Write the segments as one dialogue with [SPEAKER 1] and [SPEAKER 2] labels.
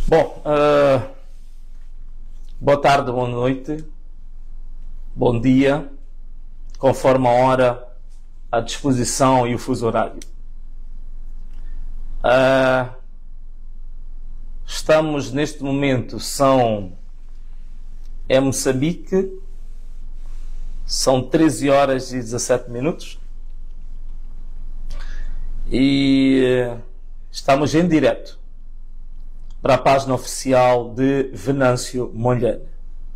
[SPEAKER 1] Bom, boa tarde, boa noite, bom dia, conforme a hora, a disposição e o fuso horário. Estamos neste momento, é Moçambique, são 13 horas e 17 minutos e estamos em direto para a página oficial de Venâncio Mondlane,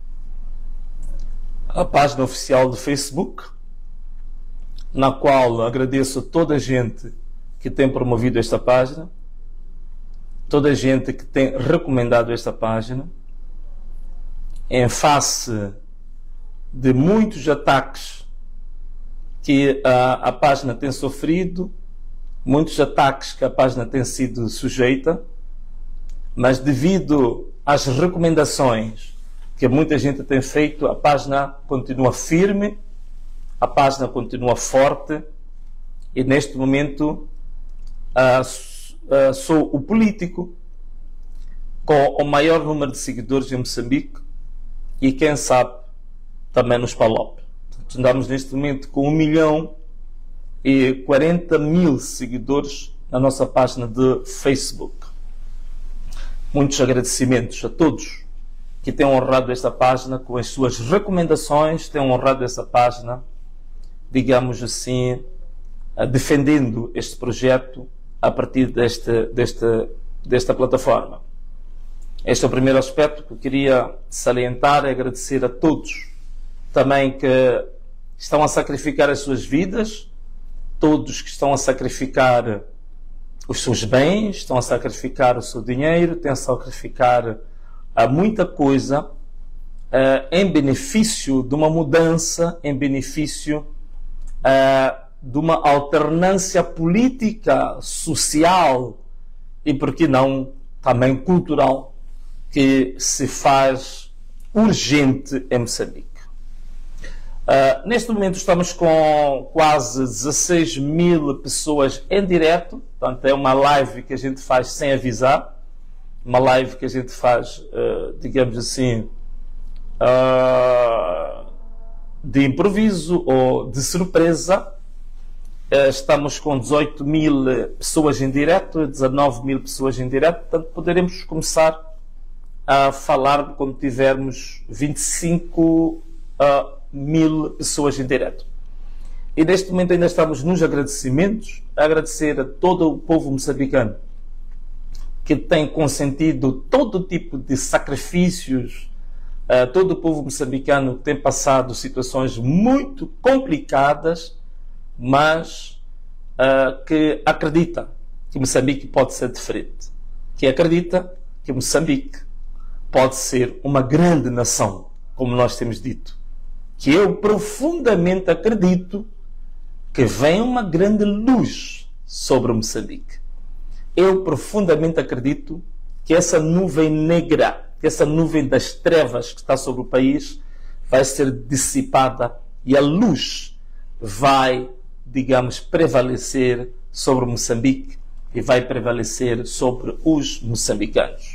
[SPEAKER 1] a página oficial do Facebook, na qual agradeço a toda a gente que tem promovido esta página, toda a gente que tem recomendado esta página, em face de muitos ataques que a página tem sofrido, muitos ataques que a página tem sido sujeita, mas devido às recomendações que muita gente tem feito, a página continua firme, a página continua forte e neste momento sou o político com o maior número de seguidores em Moçambique e quem sabe também nos PALOP. Andamos neste momento com 1.040.000 seguidores na nossa página de Facebook. Muitos agradecimentos a todos que têm honrado esta página com as suas recomendações, têm honrado esta página, digamos assim, defendendo este projeto a partir desta plataforma. Este é o primeiro aspecto que eu queria salientar e agradecer a todos também que estão a sacrificar as suas vidas, todos que estão a sacrificar os seus bens, estão a sacrificar o seu dinheiro, estão a sacrificar muita coisa em benefício de uma mudança, em benefício de uma alternância política, social e, por que não, também cultural, que se faz urgente em Moçambique. Neste momento estamos com quase 16.000 pessoas em direto, portanto é uma live que a gente faz sem avisar, uma live que a gente faz, digamos assim, de improviso ou de surpresa. Estamos com 18.000 pessoas em direto, 19.000 pessoas em direto, portanto poderemos começar a falar quando tivermos 25.000 pessoas em direto. E neste momento ainda estamos nos agradecimentos, a agradecer a todo o povo moçambicano que tem consentido todo tipo de sacrifícios, todo o povo moçambicano que tem passado situações muito complicadas, mas que acredita que Moçambique pode ser diferente, que acredita que Moçambique pode ser uma grande nação, como nós temos dito, que eu profundamente acredito que vem uma grande luz sobre Moçambique. Eu profundamente acredito que essa nuvem negra, que essa nuvem das trevas que está sobre o país vai ser dissipada e a luz vai, digamos, prevalecer sobre Moçambique e vai prevalecer sobre os moçambicanos.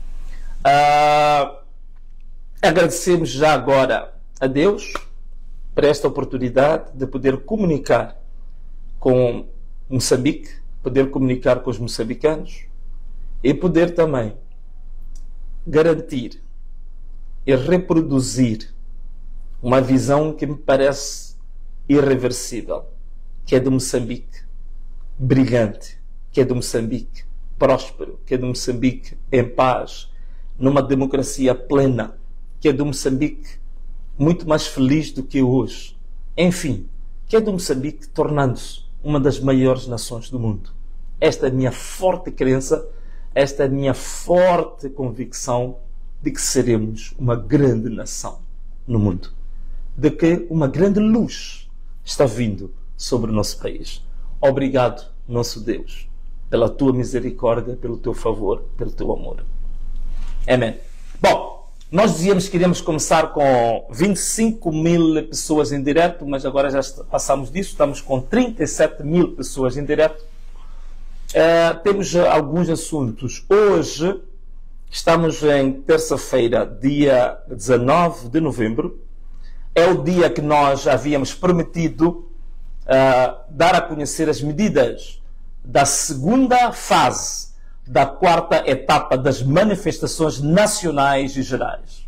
[SPEAKER 1] Agradecemos já agora a Deus por esta oportunidade de poder comunicar com Moçambique, poder comunicar com os moçambicanos e poder também garantir e reproduzir uma visão que me parece irreversível, que é de Moçambique brilhante, que é de Moçambique próspero, que é de Moçambique em paz, numa democracia plena, que é de Moçambique muito mais feliz do que hoje. Enfim, que é de Moçambique tornando-se uma das maiores nações do mundo. Esta é a minha forte crença, esta é a minha forte convicção de que seremos uma grande nação no mundo, de que uma grande luz está vindo sobre o nosso país. Obrigado, nosso Deus, pela tua misericórdia, pelo teu favor, pelo teu amor. Amém. Bom, nós dizíamos que iríamos começar com 25.000 pessoas em direto, mas agora já passamos disso, estamos com 37.000 pessoas em direto. Temos alguns assuntos. Hoje Estamos em terça-feira, dia 19 de novembro. É o dia que nós havíamos prometido dar a conhecer as medidas da segunda fase da quarta etapa das manifestações nacionais e gerais.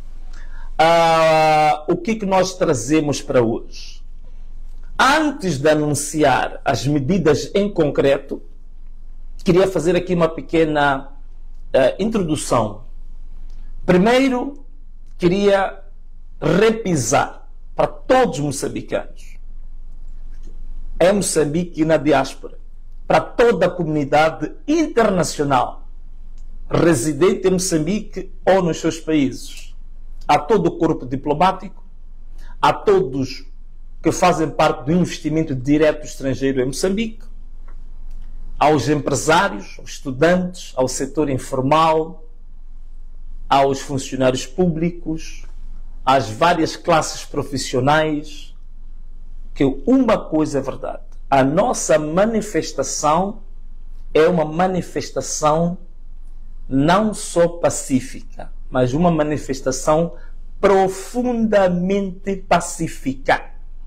[SPEAKER 1] O que nós trazemos para hoje? Antes de anunciar as medidas em concreto, queria fazer aqui uma pequena introdução. Primeiro, queria repisar para todos os moçambicanos, em Moçambique e na diáspora, para toda a comunidade internacional residente em Moçambique ou nos seus países, a todo o corpo diplomático, a todos que fazem parte do investimento direto estrangeiro em Moçambique, aos empresários, aos estudantes, ao setor informal, aos funcionários públicos, às várias classes profissionais, que uma coisa é verdade: a nossa manifestação é uma manifestação não só pacífica, mas uma manifestação profundamente pacífica.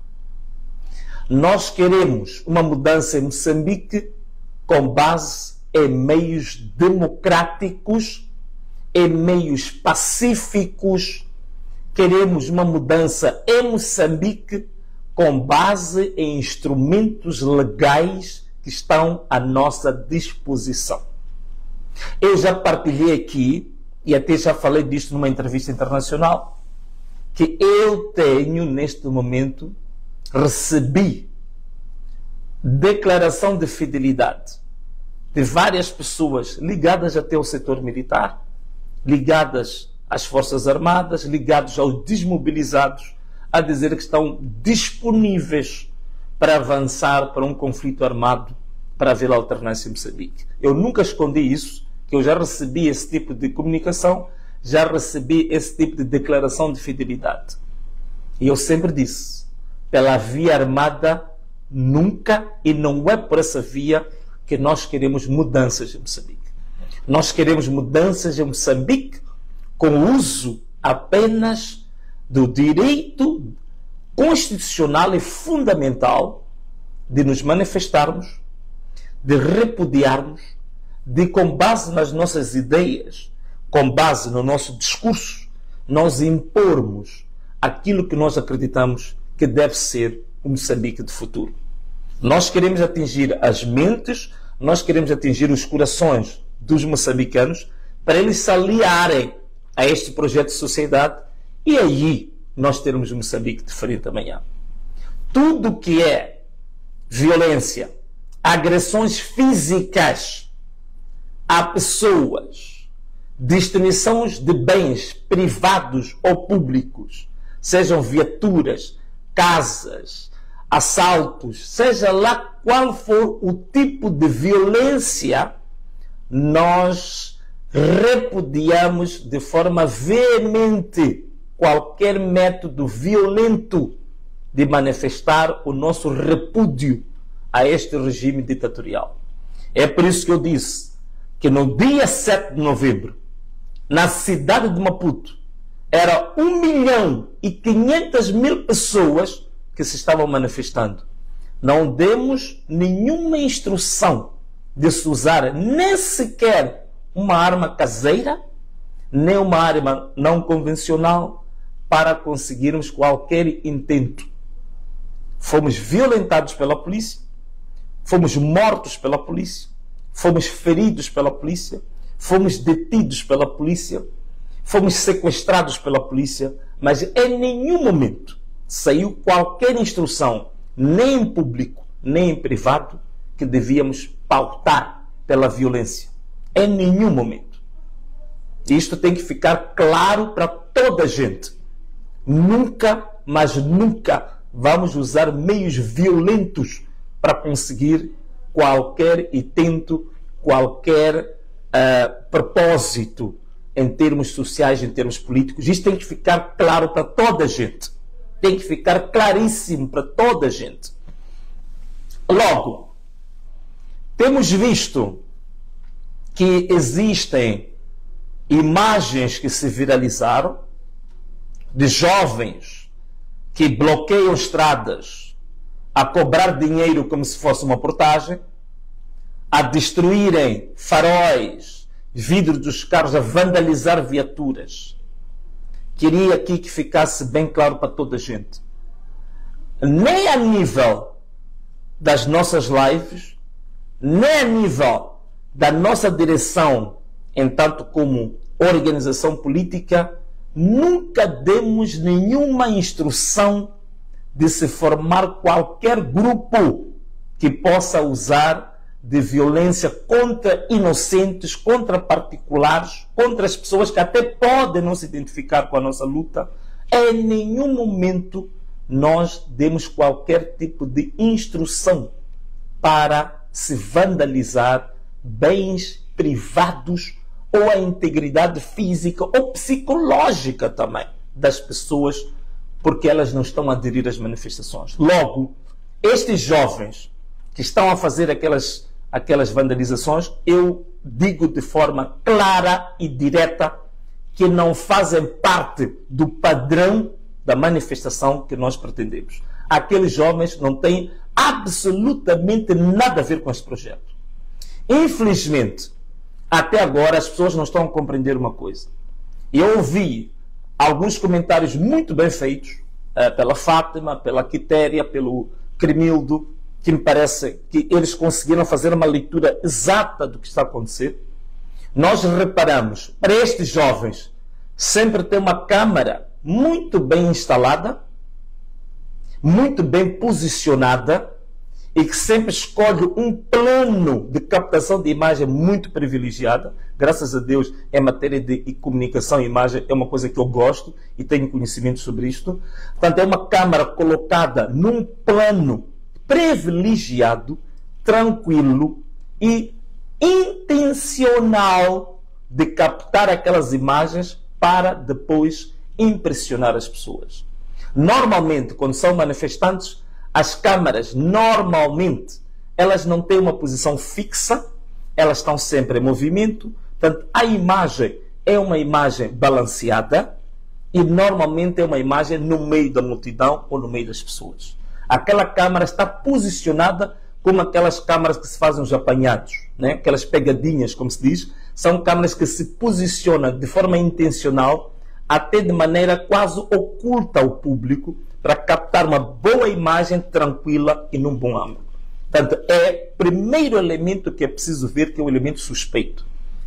[SPEAKER 1] Nós queremos uma mudança em Moçambique com base em meios democráticos, em meios pacíficos. Queremos uma mudança em Moçambique com base em instrumentos legais que estão à nossa disposição. Eu já partilhei aqui, e até já falei disto numa entrevista internacional, que eu tenho, neste momento, recebi declaração de fidelidade de várias pessoas ligadas até ao setor militar, ligadas às Forças Armadas, ligados aos desmobilizados, a dizer que estão disponíveis para avançar para um conflito armado para haver alternância em Moçambique. Eu nunca escondi isso, que eu já recebi esse tipo de comunicação, já recebi esse tipo de declaração de fidelidade. E eu sempre disse: pela via armada, nunca, e não é por essa via que nós queremos mudanças em Moçambique. Nós queremos mudanças em Moçambique com o uso apenas do direito constitucional e fundamental de nos manifestarmos, de repudiarmos, de, com base nas nossas ideias, com base no nosso discurso, nós impormos aquilo que nós acreditamos que deve ser o Moçambique de futuro. Nós queremos atingir as mentes, nós queremos atingir os corações dos moçambicanos para eles se aliarem a este projeto de sociedade, e aí nós teremos um Moçambique diferente amanhã. Tudo que é violência, agressões físicas a pessoas, destruições de bens privados ou públicos, sejam viaturas, casas, assaltos, seja lá qual for o tipo de violência, nós repudiamos de forma veemente qualquer método violento de manifestar o nosso repúdio a este regime ditatorial. É por isso que eu disse que no dia 7 de novembro, na cidade de Maputo, era 1.500.000 pessoas que se estavam manifestando. Não demos nenhuma instrução de se usar nem sequer uma arma caseira, nem uma arma não convencional para conseguirmos qualquer intento. Fomos violentados pela polícia, fomos mortos pela polícia, fomos feridos pela polícia, fomos detidos pela polícia, fomos sequestrados pela polícia, mas em nenhum momento saiu qualquer instrução, nem em público, nem em privado, que devíamos pautar pela violência. Em nenhum momento. Isto tem que ficar claro para toda a gente. Nunca, mas nunca vamos usar meios violentos para conseguir qualquer intento, qualquer propósito em termos sociais, em termos políticos. Isto tem que ficar claro para toda a gente. Tem que ficar claríssimo para toda a gente. Logo, temos visto que existem imagens que se viralizaram de jovens que bloqueiam estradas a cobrar dinheiro como se fosse uma portagem, a destruírem faróis, vidros dos carros, a vandalizar viaturas. Queria aqui que ficasse bem claro para toda a gente. Nem a nível das nossas lives, nem a nível da nossa direção, entanto como organização política, nunca demos nenhuma instrução de se formar qualquer grupo que possa usar de violência contra inocentes, contra particulares, contra as pessoas que até podem não se identificar com a nossa luta. Em nenhum momento nós demos qualquer tipo de instrução para se vandalizar bens privados ou a integridade física ou psicológica também das pessoas, porque elas não estão a aderir às manifestações. Logo, estes jovens que estão a fazer aquelas vandalizações, eu digo de forma clara e direta que não fazem parte do padrão da manifestação que nós pretendemos. Aqueles jovens não têm absolutamente nada a ver com este projeto. Infelizmente, até agora as pessoas não estão a compreender uma coisa. Eu ouvi alguns comentários muito bem feitos pela Fátima, pela Quitéria, pelo Cremildo, que me parece que eles conseguiram fazer uma leitura exata do que está a acontecer. Nós reparamos, para estes jovens, sempre tem uma câmara muito bem instalada, muito bem posicionada, e que sempre escolhe um plano de captação de imagem muito privilegiada. Graças a Deus, em matéria de comunicação e imagem, é uma coisa que eu gosto e tenho conhecimento sobre isto. Portanto, é uma câmara colocada num plano privilegiado, tranquilo e intencional de captar aquelas imagens para depois impressionar as pessoas. Normalmente, quando são manifestantes, as câmaras, normalmente, elas não têm uma posição fixa, elas estão sempre em movimento. Portanto, a imagem é uma imagem balanceada e normalmente é uma imagem no meio da multidão ou no meio das pessoas. Aquela câmara está posicionada como aquelas câmaras que se fazem os apanhados, né? Aquelas pegadinhas, como se diz, são câmaras que se posicionam de forma intencional, até de maneira quase oculta ao público, para captar uma boa imagem tranquila e num bom ângulo. Portanto, é o primeiro elemento que é preciso ver, que é o elemento suspeito.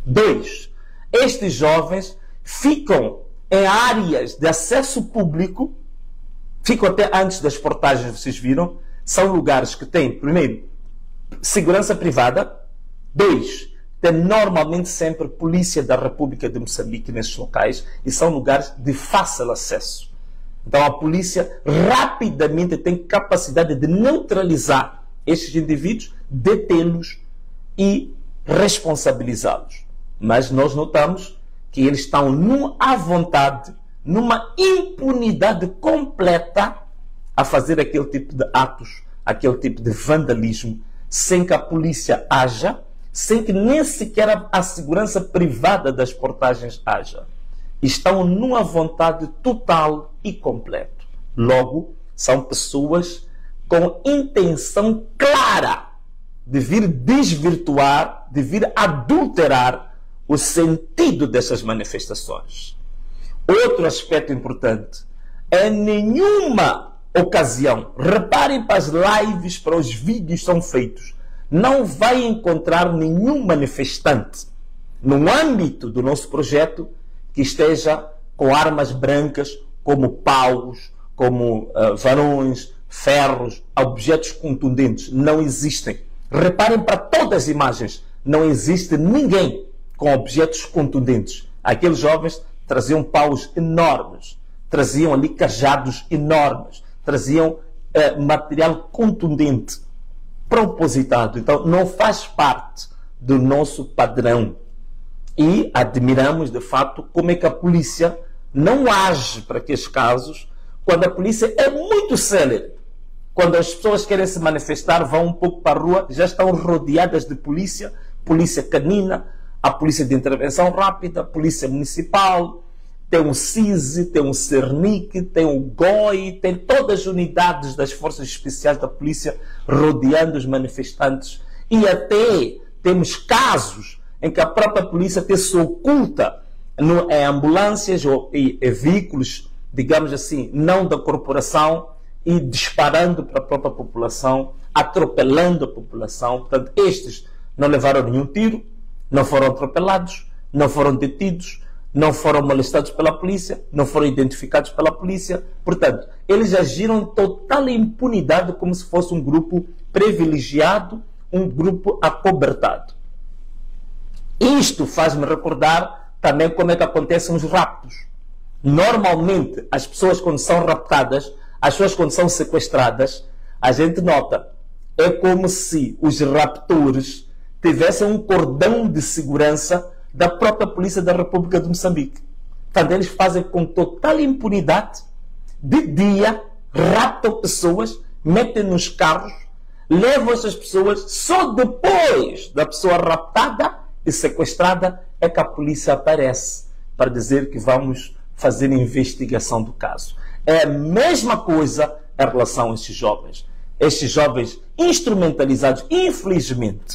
[SPEAKER 1] 2. Estes jovens ficam em áreas de acesso público, ficam até antes das portagens, vocês viram, são lugares que têm, primeiro, segurança privada, 2, tem normalmente sempre Polícia da República de Moçambique nesses locais, e são lugares de fácil acesso. Então a polícia rapidamente tem capacidade de neutralizar estes indivíduos, detê-los e responsabilizá-los. Mas nós notamos que eles estão à vontade, numa impunidade completa, a fazer aquele tipo de atos, aquele tipo de vandalismo, sem que a polícia haja, sem que nem sequer a segurança privada das portagens haja. Estão numa vontade total e completa. Logo, são pessoas com intenção clara de vir desvirtuar, de vir adulterar o sentido dessas manifestações. Outro aspecto importante, em nenhuma ocasião, reparem para as lives, para os vídeos que são feitos, não vai encontrar nenhum manifestante no âmbito do nosso projeto que esteja com armas brancas, como paus, como varões, ferros, objetos contundentes. Não existem. Reparem para todas as imagens, não existe ninguém com objetos contundentes. Aqueles jovens traziam paus enormes, traziam ali cajados enormes, traziam material contundente, propositado. Então, não faz parte do nosso padrão. E admiramos, de fato, como é que a polícia não age para aqueles casos, quando a polícia é muito célere. Quando as pessoas querem se manifestar, vão um pouco para a rua, já estão rodeadas de polícia, polícia canina, a Polícia de Intervenção Rápida, a Polícia Municipal, tem o CISI, tem o CERNIC, tem o GOI, tem todas as unidades das Forças Especiais da Polícia rodeando os manifestantes. E até temos casos em que a própria polícia até se oculta em ambulâncias ou em veículos, digamos assim, não da corporação, e disparando para a própria população, atropelando a população. Portanto, estes não levaram nenhum tiro, não foram atropelados, não foram detidos, não foram molestados pela polícia, não foram identificados pela polícia. Portanto, eles agiram em total impunidade, como se fosse um grupo privilegiado, um grupo acobertado. Isto faz-me recordar também como é que acontecem os raptos. Normalmente, as pessoas quando são raptadas, as pessoas quando são sequestradas, a gente nota, é como se os raptores tivessem um cordão de segurança da própria Polícia da República de Moçambique. Portanto, eles fazem com total impunidade, de dia, raptam pessoas, metem nos carros, levam essas pessoas, só depois da pessoa raptada e sequestrada é que a polícia aparece para dizer que vamos fazer investigação do caso. É a mesma coisa em relação a estes jovens. Estes jovens instrumentalizados, infelizmente,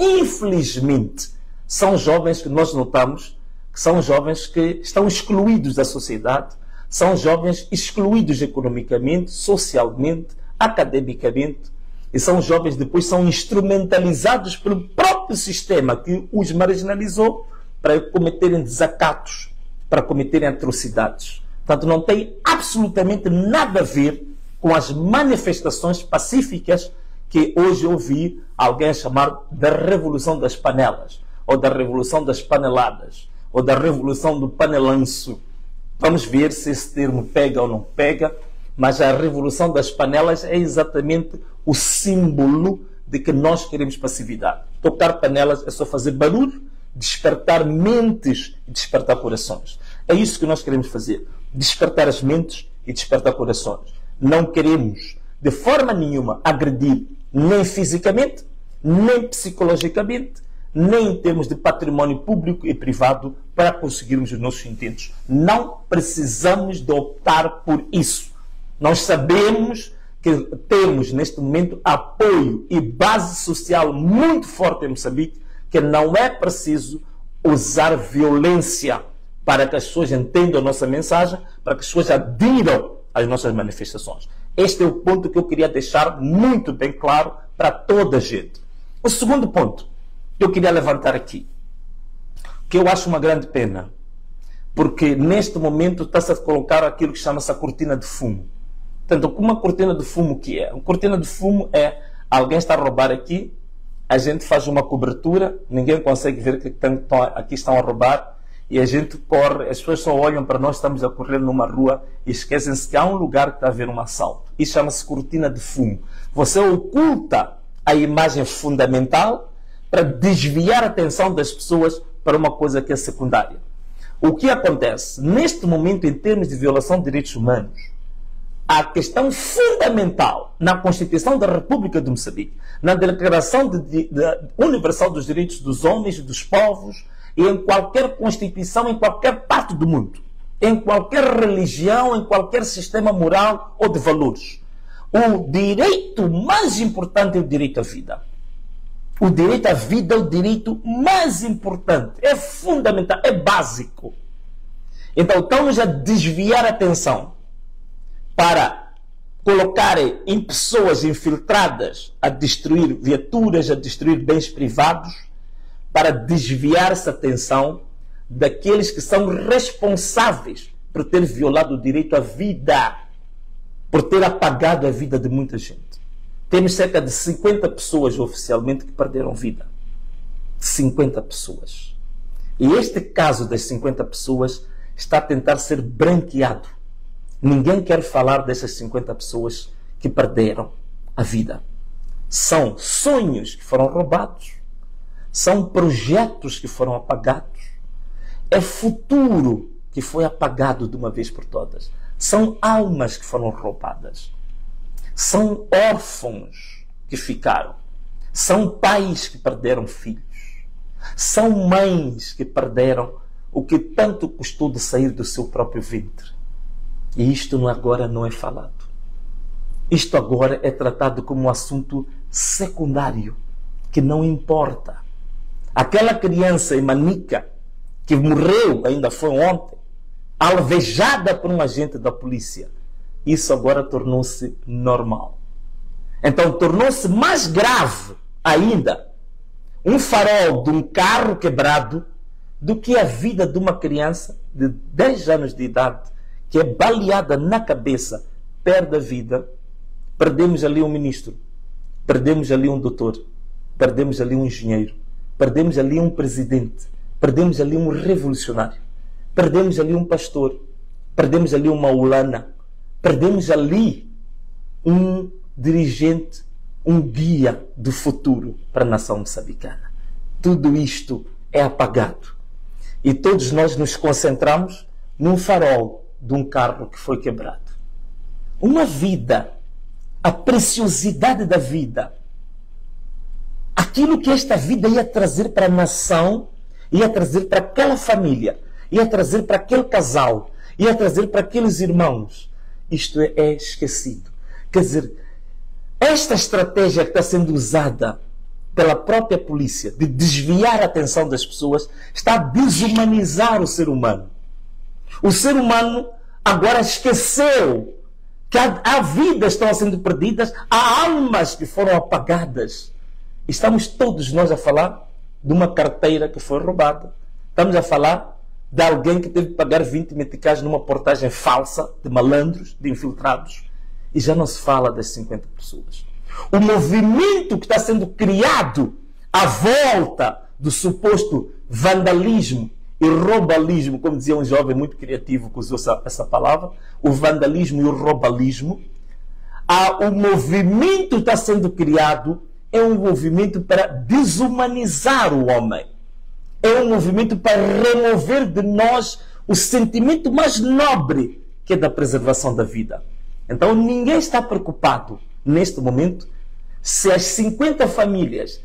[SPEAKER 1] são jovens que nós notamos que são jovens que estão excluídos da sociedade, são jovens excluídos economicamente, socialmente, academicamente, e são jovens que depois são instrumentalizados pelo próprio sistema que os marginalizou para cometerem desacatos, para cometerem atrocidades. Portanto, não tem absolutamente nada a ver com as manifestações pacíficas que hoje ouvi alguém chamar da Revolução das Panelas, ou da Revolução das Paneladas, ou da Revolução do Panelanço. Vamos ver se esse termo pega ou não pega, mas a Revolução das Panelas é exatamente o símbolo de que nós queremos passividade. Tocar panelas é só fazer barulho, despertar mentes e despertar corações. É isso que nós queremos fazer. Despertar as mentes e despertar corações. Não queremos, de forma nenhuma, agredir nem fisicamente, nem psicologicamente, nem em termos de património público e privado para conseguirmos os nossos intentos. Não precisamos de optar por isso. Nós sabemos que temos, neste momento, apoio e base social muito forte em Moçambique, que não é preciso usar violência para que as pessoas entendam a nossa mensagem, para que as pessoas adiram às nossas manifestações. Este é o ponto que eu queria deixar muito bem claro para toda a gente. O segundo ponto que eu queria levantar aqui, que eu acho uma grande pena, porque neste momento está-se a colocar aquilo que chama-se a cortina de fumo. Portanto, uma cortina de fumo que é? Uma cortina de fumo é alguém está a roubar aqui, a gente faz uma cobertura, ninguém consegue ver que aqui estão a roubar, e a gente corre, as pessoas só olham para nós, estamos a correr numa rua e esquecem-se que há um lugar que está a haver um assalto. Isso chama-se cortina de fumo. Você oculta a imagem fundamental para desviar a atenção das pessoas para uma coisa que é secundária. O que acontece? Neste momento, em termos de violação de direitos humanos, a questão fundamental na Constituição da República de Moçambique, na Declaração Universal dos Direitos dos Homens e dos Povos, e em qualquer Constituição, em qualquer parte do mundo, em qualquer religião, em qualquer sistema moral ou de valores. O direito mais importante é o direito à vida. O direito à vida é o direito mais importante, é fundamental, é básico. Então, estamos a desviar a atenção para colocarem em pessoas infiltradas a destruir viaturas, a destruir bens privados, para desviar essa atenção daqueles que são responsáveis por ter violado o direito à vida, por ter apagado a vida de muita gente. Temos cerca de 50 pessoas oficialmente que perderam vida. 50 pessoas. E este caso das 50 pessoas está a tentar ser branqueado. Ninguém quer falar dessas 50 pessoas que perderam a vida. São sonhos que foram roubados. São projetos que foram apagados. É futuro que foi apagado de uma vez por todas. São almas que foram roubadas. São órfãos que ficaram. São pais que perderam filhos. São mães que perderam o que tanto custou de sair do seu próprio ventre. E isto agora não é falado. Isto agora é tratado como um assunto secundário, que não importa. Aquela criança em Manica, que morreu, ainda foi ontem, alvejada por um agente da polícia, isso agora tornou-se normal. Então tornou-se mais grave ainda um farol de um carro quebrado do que a vida de uma criança de 10 anos de idade que é baleada na cabeça, perde a vida. Perdemos ali um ministro, perdemos ali um doutor, perdemos ali um engenheiro, perdemos ali um presidente, perdemos ali um revolucionário, perdemos ali um pastor, perdemos ali uma maulana, perdemos ali um dirigente, um guia do futuro para a nação moçambicana. Tudo isto é apagado. E todos nós nos concentramos num farol de um carro que foi quebrado. Uma vida, a preciosidade da vida, aquilo que esta vida ia trazer para a nação, ia trazer para aquela família, ia trazer para aquele casal, ia trazer para aqueles irmãos, isto é esquecido. Quer dizer, esta estratégia que está sendo usada pela própria polícia de desviar a atenção das pessoas está a desumanizar o ser humano. O ser humano agora esqueceu que há vidas que estão sendo perdidas, há almas que foram apagadas. Estamos todos nós a falar de uma carteira que foi roubada. Estamos a falar de alguém que teve que pagar 20 meticais numa portagem falsa de malandros, de infiltrados. E já não se fala das 50 pessoas. O movimento que está sendo criado à volta do suposto vandalismo e roubalismo, como dizia um jovem muito criativo que usou essa palavra, o vandalismo e o roubalismo, o movimento que está sendo criado é um movimento para desumanizar o homem. É um movimento para remover de nós o sentimento mais nobre, que é da preservação da vida. Então ninguém está preocupado neste momento se as 50 famílias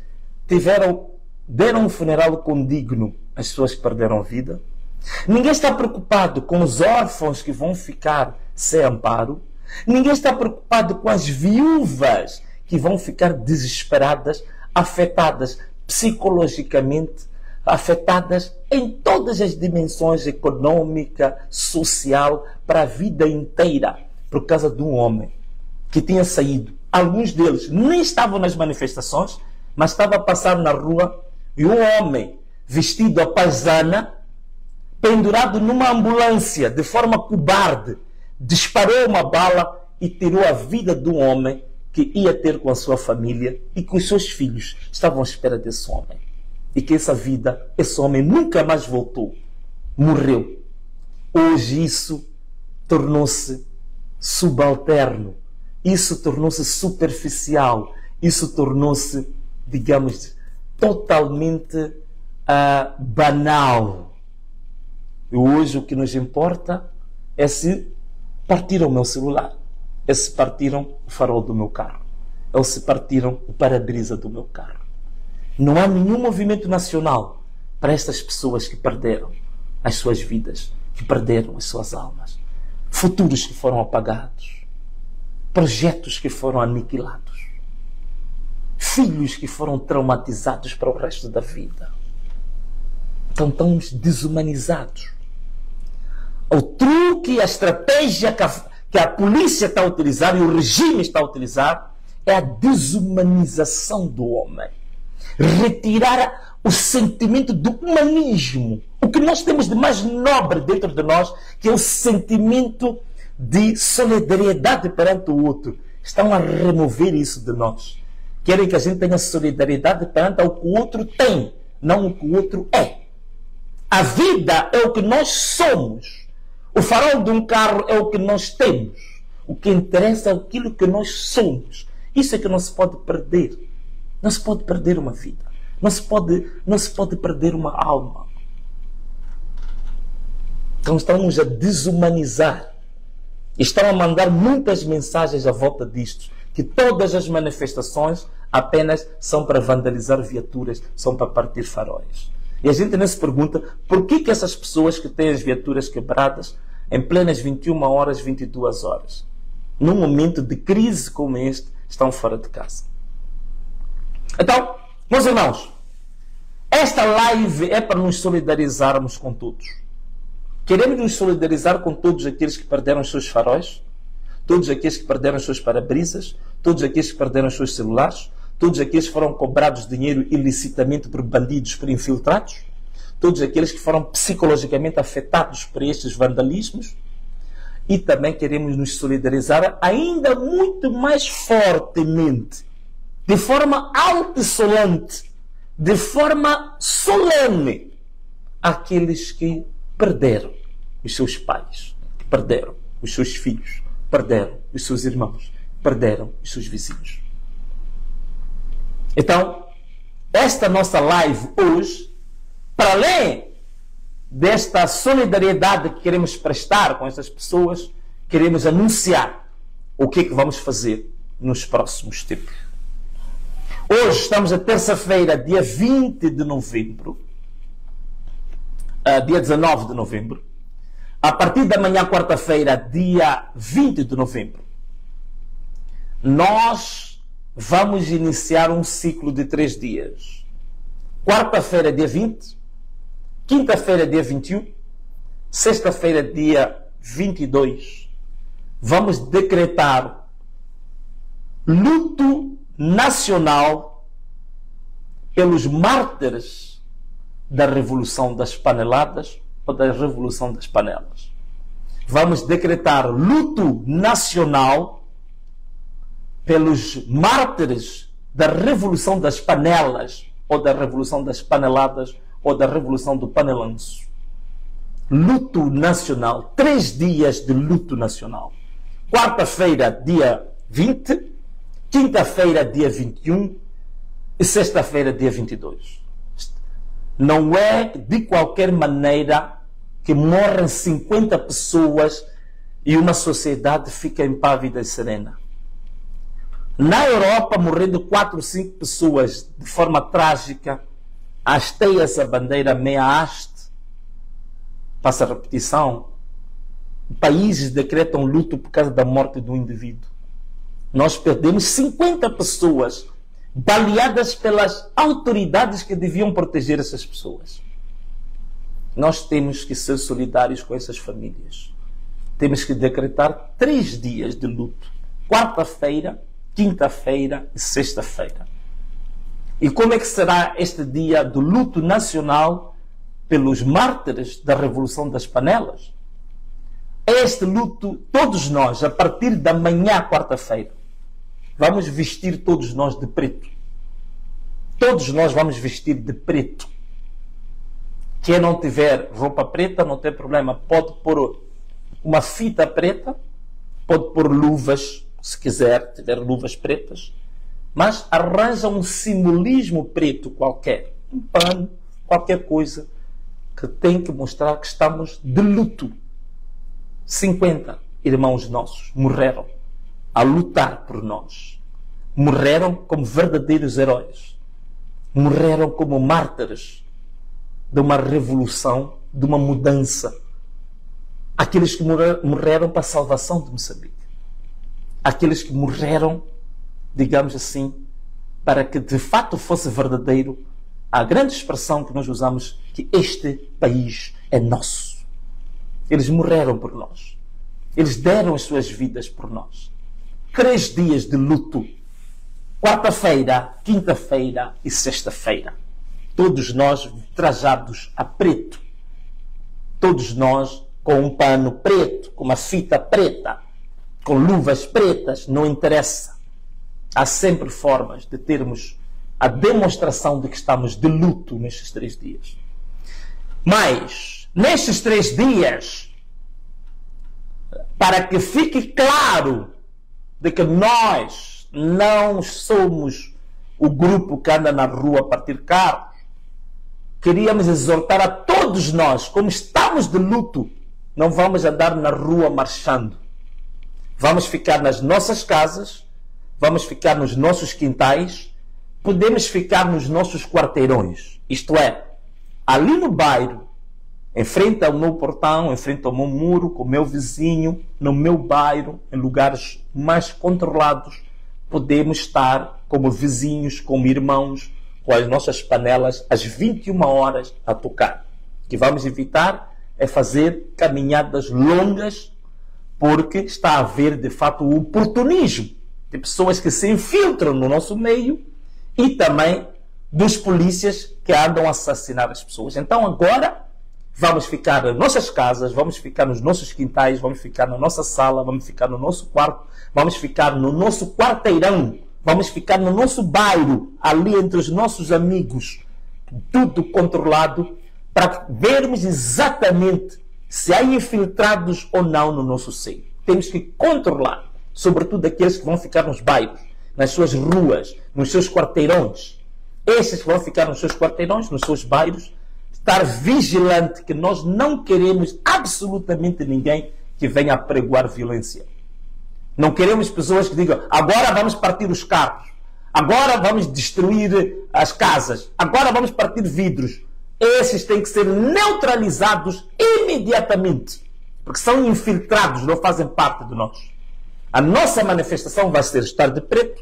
[SPEAKER 1] deram um funeral condigno às pessoas que perderam vida. Ninguém está preocupado com os órfãos que vão ficar sem amparo. Ninguém está preocupado com as viúvas que vão ficar desesperadas, afetadas psicologicamente, afetadas em todas as dimensões econômica, social, para a vida inteira, por causa de um homem que tinha saído. Alguns deles nem estavam nas manifestações, mas estava a passar na rua e um homem vestido à paisana, pendurado numa ambulância de forma cobarde, disparou uma bala e tirou a vida de um homem que ia ter com a sua família e que os seus filhos estavam à espera desse homem. E que esse homem nunca mais voltou. Morreu. Hoje isso tornou-se subalterno. Isso tornou-se superficial. Isso tornou-se, digamos, totalmente banal. E hoje o que nos importa é se partiram o meu celular, é se partiram o farol do meu carro, ou se partiram o para-brisa do meu carro. Não há nenhum movimento nacional para estas pessoas que perderam as suas vidas, que perderam as suas almas, futuros que foram apagados, projetos que foram aniquilados, filhos que foram traumatizados para o resto da vida. Então estamos desumanizados. O truque, a estratégia que a polícia está a utilizar e o regime está a utilizar é a desumanização do homem. Retirar o sentimento do humanismo. O que nós temos de mais nobre dentro de nós, que é o sentimento de solidariedade perante o outro. Estão a remover isso de nós. Querem que a gente tenha solidariedade perante o que o outro tem, não o que o outro é. A vida é o que nós somos. O farol de um carro é o que nós temos. O que interessa é aquilo que nós somos. Isso é que não se pode perder. Não se pode perder uma vida. Não se pode perder uma alma. Então estamos a desumanizar. Estão a mandar muitas mensagens à volta disto. Que todas as manifestações apenas são para vandalizar viaturas, são para partir faróis. E a gente não se pergunta por que essas pessoas que têm as viaturas quebradas em plenas 21 horas, 22 horas, num momento de crise como este, estão fora de casa. Então, meus irmãos, esta live é para nos solidarizarmos com todos. Queremos nos solidarizar com todos aqueles que perderam os seus faróis, todos aqueles que perderam os seus para-brisas, todos aqueles que perderam os seus celulares, todos aqueles que foram cobrados dinheiro ilicitamente por bandidos, por infiltrados, todos aqueles que foram psicologicamente afetados por estes vandalismos, e também queremos nos solidarizar ainda muito mais fortemente, de forma altissolante, de forma solene, àqueles que perderam os seus pais, que perderam os seus filhos, perderam os seus irmãos, perderam os seus vizinhos. Então, esta nossa live hoje, para além desta solidariedade que queremos prestar com essas pessoas, queremos anunciar o que é que vamos fazer nos próximos tempos. Hoje estamos a terça-feira, dia 20 de novembro, dia 19 de novembro. A partir da manhã, quarta-feira, dia 20 de novembro, nós vamos iniciar um ciclo de 3 dias. Quarta-feira, dia 20, quinta-feira, dia 21, sexta-feira, dia 22, vamos decretar luto nacional pelos mártires da Revolução das Paneladas ou da Revolução das Panelas. Vamos decretar luto nacional pelos mártires da Revolução das Panelas ou da Revolução das Paneladas ou da Revolução do Panelanço. Luto nacional. 3 dias de luto nacional. Quarta-feira, dia 20. Quinta-feira, dia 21. E sexta-feira, dia 22. Não é de qualquer maneira que morrem 50 pessoas e uma sociedade fica impávida e serena. Na Europa, morrendo 4 ou 5 pessoas de forma trágica, hasteia-se a bandeira meia haste, passa a repetição, países decretam luto por causa da morte de um indivíduo. Nós perdemos 50 pessoas baleadas pelas autoridades que deviam proteger essas pessoas. Nós temos que ser solidários com essas famílias. Temos que decretar 3 dias de luto. Quarta-feira, quinta-feira e sexta-feira. E como é que será este dia do luto nacional pelos mártires da Revolução das Panelas? Este luto, todos nós, a partir da manhã, quarta-feira, vamos vestir todos nós de preto. Todos nós vamos vestir de preto. Quem não tiver roupa preta, não tem problema. Pode pôr uma fita preta, pode pôr luvas, se quiser, tiver luvas pretas, mas arranja um simbolismo preto qualquer, um pano, qualquer coisa, que tem que mostrar que estamos de luto. 50 irmãos nossos morreram a lutar por nós. Morreram como verdadeiros heróis. Morreram como mártires de uma revolução, de uma mudança. Aqueles que morreram para a salvação de Moçambique. Aqueles que morreram, digamos assim, para que de fato fosse verdadeiro a grande expressão que nós usamos, que este país é nosso. Eles morreram por nós. Eles deram as suas vidas por nós. 3 dias de luto. Quarta-feira, quinta-feira e sexta-feira. Todos nós trajados a preto. Todos nós com um pano preto, com uma fita preta, com luvas pretas, não interessa. Há sempre formas de termos a demonstração de que estamos de luto nestes 3 dias. Mas, nestes 3 dias, para que fique claro de que nós não somos o grupo que anda na rua a partir carros, queríamos exortar a todos nós, como estamos de luto, não vamos andar na rua marchando. Vamos ficar nas nossas casas, vamos ficar nos nossos quintais podemos ficar nos nossos quarteirões, isto é, ali no bairro, em frente ao meu portão, em frente ao meu muro, com o meu vizinho, no meu bairro, em lugares mais controlados, podemos estar como vizinhos, como irmãos, com as nossas panelas, às 21 horas a tocar. O que vamos evitar é fazer caminhadas longas, porque está a haver, de fato, o oportunismo de pessoas que se infiltram no nosso meio e também dos polícias que andam a assassinar as pessoas. Então agora vamos ficar nas nossas casas, vamos ficar nos nossos quintais, vamos ficar na nossa sala, vamos ficar no nosso quarto, vamos ficar no nosso quarteirão, vamos ficar no nosso bairro, ali entre os nossos amigos, tudo controlado, para vermos exatamente se há infiltrados ou não no nosso seio. Temos que controlar, sobretudo aqueles que vão ficar nos bairros, nas suas ruas, nos seus quarteirões. Esses que vão ficar nos seus quarteirões, nos seus bairros, estar vigilante que nós não queremos absolutamente ninguém que venha apregoar violência. Não queremos pessoas que digam, agora vamos partir os carros, agora vamos destruir as casas, agora vamos partir vidros. Esses têm que ser neutralizados imediatamente, porque são infiltrados, não fazem parte de nós. A nossa manifestação vai ser estar de preto,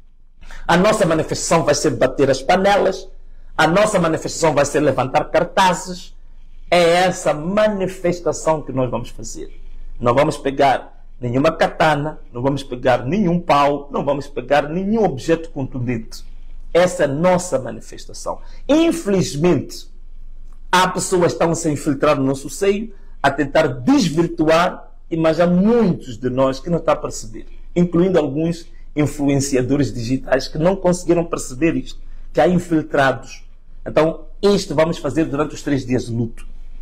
[SPEAKER 1] a nossa manifestação vai ser bater as panelas, a nossa manifestação vai ser levantar cartazes. É essa manifestação que nós vamos fazer. Não vamos pegar nenhuma katana, não vamos pegar nenhum pau, não vamos pegar nenhum objeto contundente. Essa é a nossa manifestação. Infelizmente, há pessoas que estão se infiltrar no nosso seio, a tentar desvirtuar, mas há muitos de nós que não estão a perceber, incluindo alguns influenciadores digitais que não conseguiram perceber isto, que há infiltrados. Então, isto vamos fazer durante os 3 dias de luto.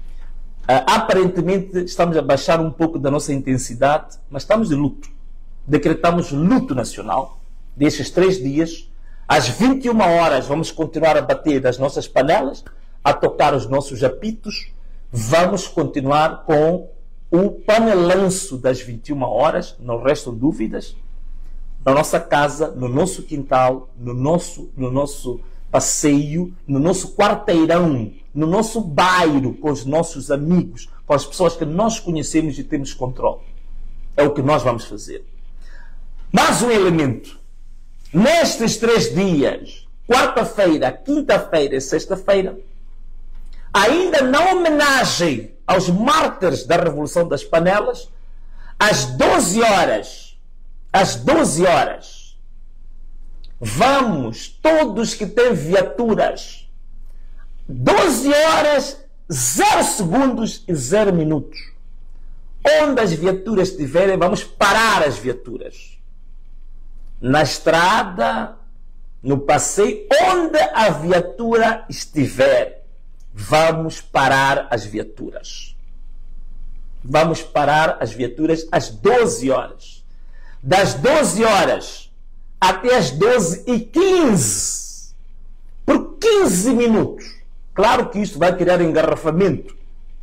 [SPEAKER 1] Aparentemente, estamos a baixar um pouco da nossa intensidade, mas estamos de luto. Decretamos luto nacional destes 3 dias. Às 21 horas, vamos continuar a bater as nossas panelas, a tocar os nossos apitos. Vamos continuar com o panelanço das 21 horas, não restam dúvidas, na nossa casa, no nosso quintal, no nosso passeio, no nosso quarteirão, no nosso bairro, com os nossos amigos, com as pessoas que nós conhecemos e temos controle. É o que nós vamos fazer. Mais um elemento. Nestes 3 dias, quarta-feira, quinta-feira e sexta-feira, ainda na homenagem aos mártires da Revolução das Panelas, às 12 horas, vamos, todos que têm viaturas, 12 horas, 0 segundos e 0 minutos. Onde as viaturas estiverem, vamos parar as viaturas. Na estrada, no passeio, onde a viatura estiver, vamos parar as viaturas. Vamos parar as viaturas às 12 horas. Das 12 horas até as 12h15. Por 15 minutos. Claro que isto vai criar engarrafamento.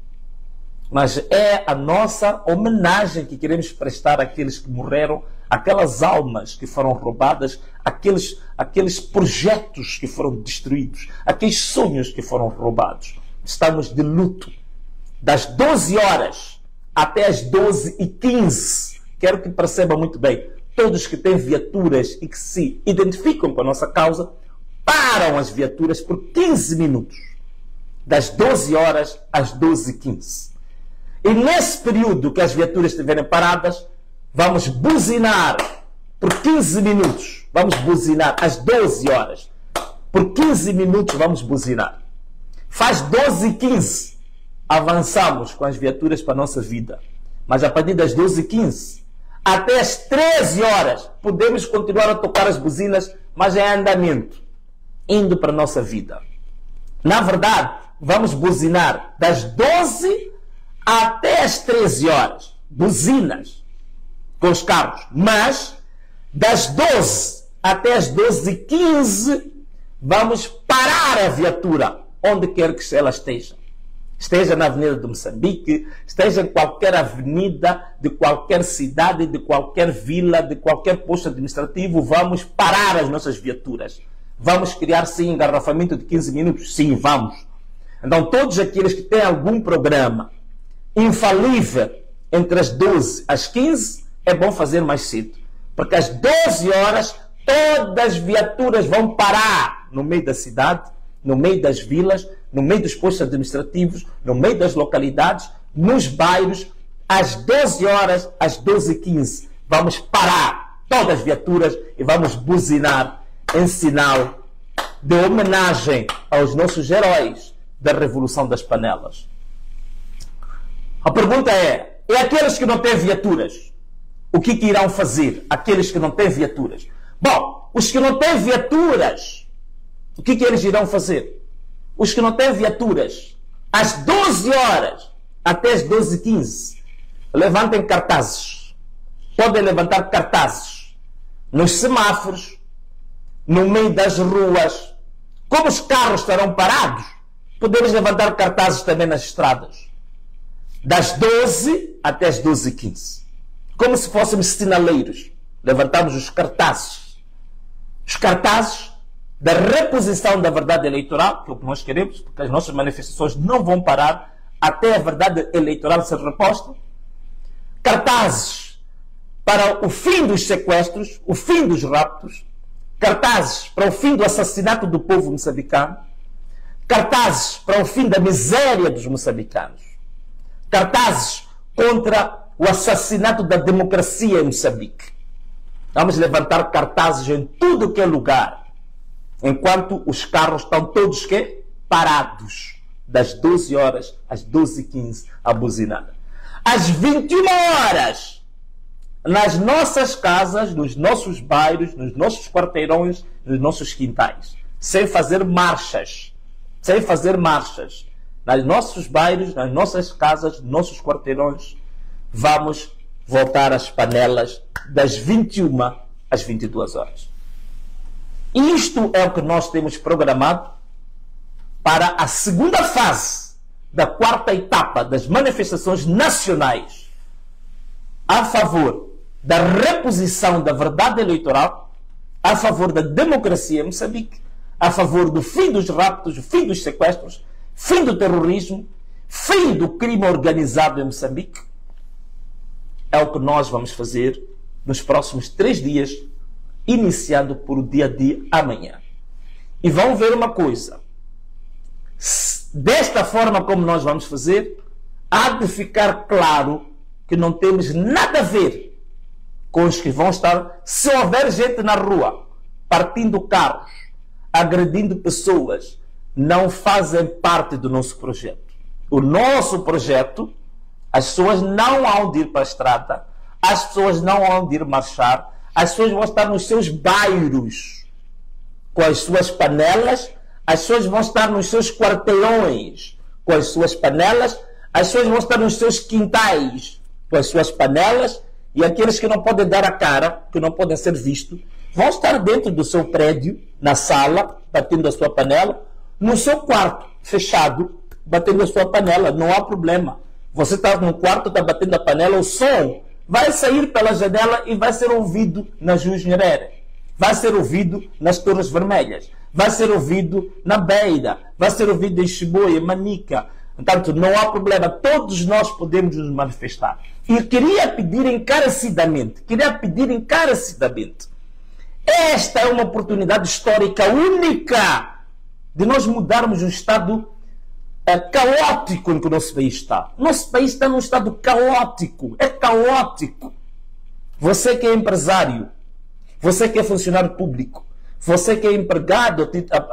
[SPEAKER 1] Mas é a nossa homenagem que queremos prestar àqueles que morreram, aquelas almas que foram roubadas, aqueles projetos que foram destruídos, aqueles sonhos que foram roubados. Estamos de luto. Das 12 horas até as 12h15. Quero que perceba muito bem. Todos que têm viaturas e que se identificam com a nossa causa, param as viaturas por 15 minutos. Das 12 horas às 12h15. E nesse período que as viaturas estiverem paradas, vamos buzinar por 15 minutos. Vamos buzinar às 12 horas. Por 15 minutos vamos buzinar. Faz 12h15. Avançamos com as viaturas para a nossa vida. Mas a partir das 12h15 até as 13 horas podemos continuar a tocar as buzinas, mas em andamento, indo para a nossa vida. Na verdade, vamos buzinar das 12 até as 13 horas. Buzinas com os carros. Mas das 12 até as 12h15 vamos parar a viatura onde quer que ela esteja. Esteja na Avenida de Moçambique, esteja em qualquer avenida de qualquer cidade, de qualquer vila, de qualquer posto administrativo, vamos parar as nossas viaturas. Vamos criar, sim, engarrafamento de 15 minutos? Sim, vamos. Então, todos aqueles que têm algum programa infalível entre as 12 às 15, é bom fazer mais cedo. Porque às 12 horas, todas as viaturas vão parar no meio da cidade, no meio das vilas, no meio dos postos administrativos, no meio das localidades, nos bairros. Às 12 horas, às 12h15, vamos parar todas as viaturas e vamos buzinar em sinal de homenagem aos nossos heróis da Revolução das Panelas. A pergunta é aqueles que não têm viaturas, o que irão fazer? Aqueles que não têm viaturas. Bom, os que não têm viaturas, o que eles irão fazer? Os que não têm viaturas, às 12 horas até as 12h15, levantem cartazes. Podem levantar cartazes nos semáforos, no meio das ruas. Como os carros estarão parados, podemos levantar cartazes também nas estradas. Das 12 até as 12h15. Como se fôssemos sinaleiros. Levantamos os cartazes. Os cartazes da reposição da verdade eleitoral, que é o que nós queremos, porque as nossas manifestações não vão parar até a verdade eleitoral ser reposta. Cartazes para o fim dos sequestros, o fim dos raptos. Cartazes para o fim do assassinato do povo moçambicano. Cartazes para o fim da miséria dos moçambicanos. Cartazes contra o assassinato da democracia em Moçambique. Vamos levantar cartazes em tudo que é lugar, enquanto os carros estão todos parados, das 12 horas às 12h15 a buzinar. Às 21 horas, nas nossas casas, nos nossos bairros, nos nossos quarteirões, nos nossos quintais, sem fazer marchas, nos nossos bairros, nas nossas casas, nos nossos quarteirões, vamos voltar às panelas das 21 às 22 horas. Isto é o que nós temos programado para a segunda fase da quarta etapa das manifestações nacionais a favor da reposição da verdade eleitoral, a favor da democracia em Moçambique, a favor do fim dos raptos, do fim dos sequestros, fim do terrorismo, fim do crime organizado em Moçambique. É o que nós vamos fazer nos próximos 3 dias, iniciando por o dia de amanhã. E vão ver uma coisa. Desta forma como nós vamos fazer, há de ficar claro que não temos nada a ver com os que vão estar, se houver gente na rua, partindo carros, agredindo pessoas, não fazem parte do nosso projeto. O nosso projeto, as pessoas não hão de ir para a estrada, as pessoas não hão de ir marchar, as pessoas vão estar nos seus bairros, com as suas panelas, as pessoas vão estar nos seus quarteirões, com as suas panelas, as pessoas vão estar nos seus quintais, com as suas panelas, e aqueles que não podem dar a cara, que não podem ser vistos, vão estar dentro do seu prédio, na sala, batendo a sua panela, no seu quarto, fechado, batendo a sua panela, não há problema. Você está no quarto, está batendo a panela, o som vai sair pela janela e vai ser ouvido na Juiz Nyerere, vai ser ouvido nas Torres Vermelhas, vai ser ouvido na Beira, vai ser ouvido em Chiboi, em Manica. Portanto, não há problema, todos nós podemos nos manifestar. E queria pedir encarecidamente, esta é uma oportunidade histórica única de nós mudarmos o estado caótico em que o nosso país está. Nosso país está num estado caótico, é caótico. Você que é empresário, você que é funcionário público, você que é empregado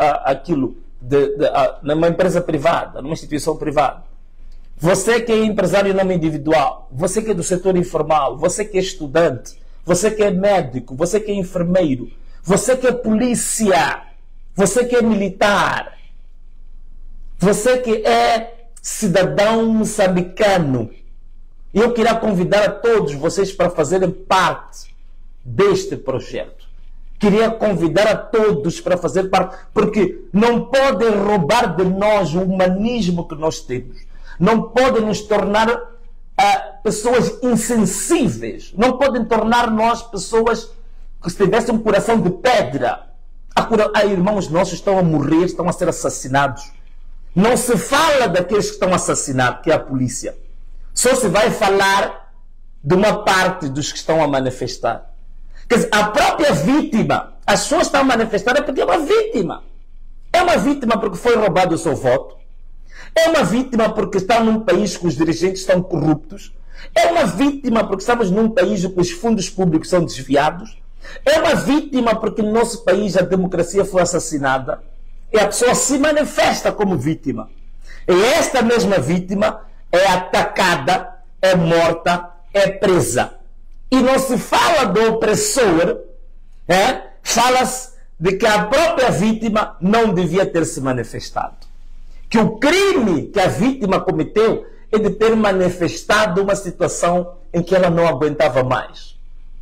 [SPEAKER 1] numa empresa privada, numa instituição privada, você que é empresário em nome individual, você que é do setor informal, você que é estudante, você que é médico, você que é enfermeiro, você que é polícia, você que é militar, você que é cidadão moçambicano. Eu queria convidar a todos vocês para fazerem parte deste projeto. Queria convidar a todos para fazer parte, porque não podem roubar de nós o humanismo que nós temos. Não podem nos tornar pessoas insensíveis. Não podem tornar nós pessoas que tivessem um coração de pedra. Há irmãos nossos que estão a morrer, estão a ser assassinados. Não se fala daqueles que estão assassinados, que é a polícia. Só se vai falar de uma parte dos que estão a manifestar. Quer dizer, a própria vítima, as pessoas estão a manifestar é porque é uma vítima. É uma vítima porque foi roubado o seu voto. É uma vítima porque está num país que os dirigentes estão corruptos. É uma vítima porque estamos num país em que os fundos públicos são desviados. É uma vítima porque no nosso país a democracia foi assassinada. E a pessoa se manifesta como vítima. E esta mesma vítima é atacada, é morta, é presa. E não se fala do opressor, fala-se de que a própria vítima não devia ter se manifestado. Que o crime que a vítima cometeu é de ter manifestado uma situação em que ela não aguentava mais.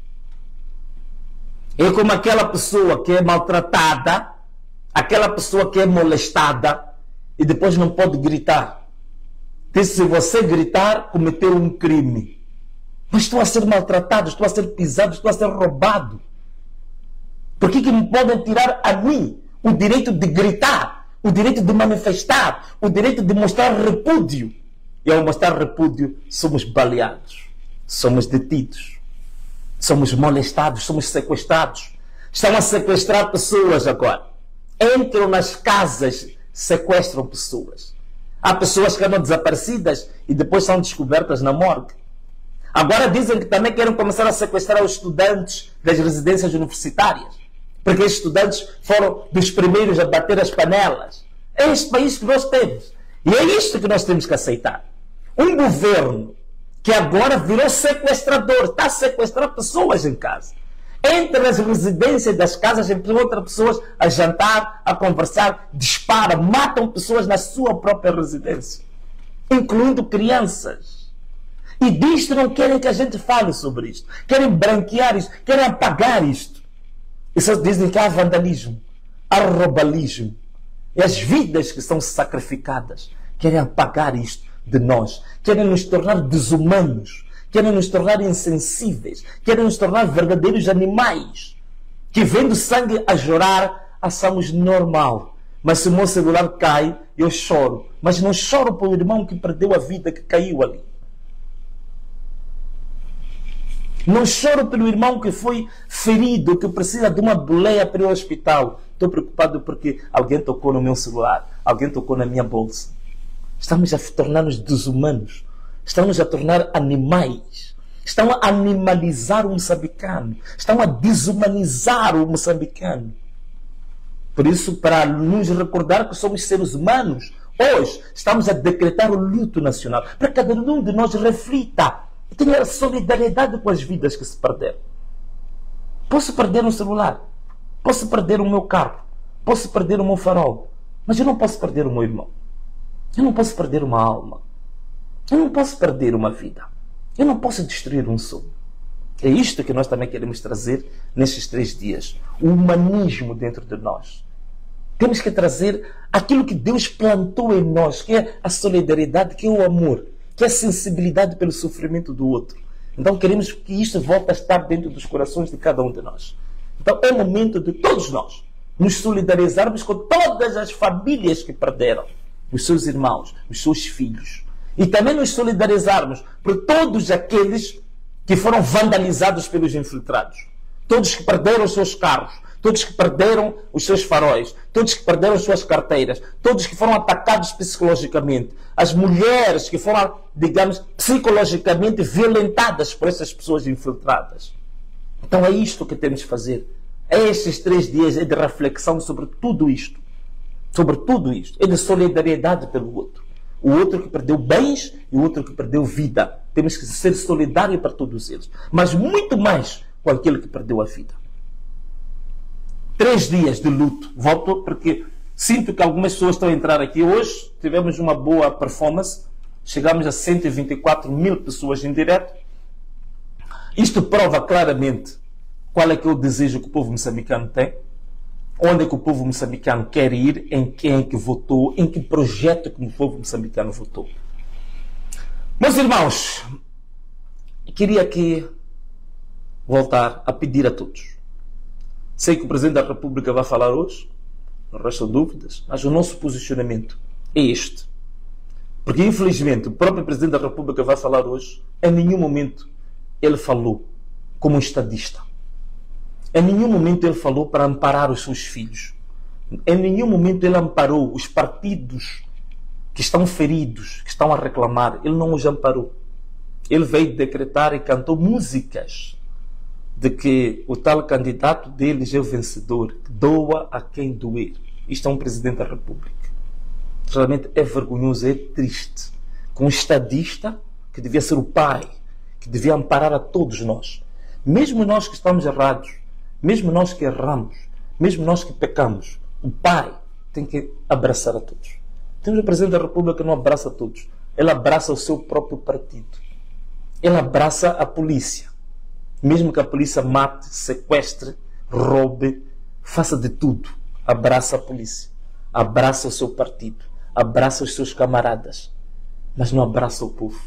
[SPEAKER 1] É como aquela pessoa que é maltratada, aquela pessoa que é molestada e depois não pode gritar. Diz: se você gritar, cometeu um crime. Mas estou a ser maltratado, estou a ser pisado, estou a ser roubado. Por que me podem tirar a mim o direito de gritar, o direito de manifestar, o direito de mostrar repúdio? E ao mostrar repúdio, somos baleados, somos detidos, somos molestados, somos sequestrados. Estão a sequestrar pessoas agora. Entram nas casas, sequestram pessoas. Há pessoas que andam desaparecidas e depois são descobertas na morgue. Agora dizem que também querem começar a sequestrar os estudantes das residências universitárias, porque esses estudantes foram dos primeiros a bater as panelas. É este país que nós temos. E é isto que nós temos que aceitar. Um governo que agora virou sequestrador, está a sequestrar pessoas em casa. Entre as residências das casas, encontram pessoas a jantar, a conversar, disparam, matam pessoas na sua própria residência, incluindo crianças. E disto não querem que a gente fale sobre isto. Querem branquear isto, querem apagar isto. E só dizem que há vandalismo, há roubalismo. E as vidas que são sacrificadas querem apagar isto de nós. Querem nos tornar desumanos. Querem nos tornar insensíveis. Querem nos tornar verdadeiros animais. Que vendo sangue a chorar, achamos normal. Mas se o meu celular cai, eu choro. Mas não choro pelo irmão que perdeu a vida, que caiu ali. Não choro pelo irmão que foi ferido, que precisa de uma boleia para ir ao hospital. Estou preocupado porque alguém tocou no meu celular, alguém tocou na minha bolsa. Estamos a tornar-nos desumanos. Estamos a tornar animais. Estão a animalizar o moçambicano. Estão a desumanizar o moçambicano. Por isso, para nos recordar que somos seres humanos, hoje estamos a decretar o luto nacional. Para cada um de nós reflita. Tenha solidariedade com as vidas que se perderam. Posso perder um celular, posso perder o meu carro, posso perder o meu farol, mas eu não posso perder o meu irmão. Eu não posso perder uma alma. Eu não posso perder uma vida. Eu não posso destruir um sonho. É isto que nós também queremos trazer nestes 3 dias. O humanismo dentro de nós. Temos que trazer aquilo que Deus plantou em nós, que é a solidariedade, que é o amor, que é a sensibilidade pelo sofrimento do outro. Então queremos que isto volte a estar dentro dos corações de cada um de nós. Então é o momento de todos nós nos solidarizarmos com todas as famílias que perderam os seus irmãos, os seus filhos. E também nos solidarizarmos por todos aqueles que foram vandalizados pelos infiltrados. Todos que perderam os seus carros, todos que perderam os seus faróis, todos que perderam as suas carteiras, todos que foram atacados psicologicamente, as mulheres que foram, digamos, psicologicamente violentadas por essas pessoas infiltradas. Então é isto que temos de fazer. É estes 3 dias de reflexão sobre tudo isto. Sobre tudo isto. É de solidariedade pelo outro. O outro que perdeu bens e o outro que perdeu vida. Temos que ser solidários para todos eles. Mas muito mais com aquele que perdeu a vida. 3 dias de luto. Volto porque sinto que algumas pessoas estão a entrar aqui. Hoje tivemos uma boa performance. Chegamos a 124 mil pessoas em direto. Isto prova claramente qual é que é o desejo que o povo moçambicano tem. Onde é que o povo moçambicano quer ir, em quem é que votou, em que projeto que o povo moçambicano votou. Meus irmãos, queria aqui voltar a pedir a todos Sei que o Presidente da República vai falar hoje, não restam dúvidas, mas o nosso posicionamento é este. Porque, infelizmente, o próprio Presidente da República vai falar hoje, em nenhum momento ele falou como um estadista. Em nenhum momento ele falou para amparar os seus filhos. Em nenhum momento ele amparou os partidos que estão feridos, que estão a reclamar. Ele não os amparou. Ele veio decretar e cantou músicas de que o tal candidato deles é o vencedor, que doa a quem doer. Isto é um Presidente da República. Realmente é vergonhoso, é triste. Com um estadista que devia ser o pai, que devia amparar a todos nós. Mesmo nós que estamos errados, mesmo nós que erramos, mesmo nós que pecamos, o pai tem que abraçar a todos. Temos o Presidente da República que não abraça a todos. Ele abraça o seu próprio partido. Ele abraça a polícia. Mesmo que a polícia mate, sequestre, roube, faça de tudo. Abraça a polícia. Abraça o seu partido. Abraça os seus camaradas. Mas não abraça o povo.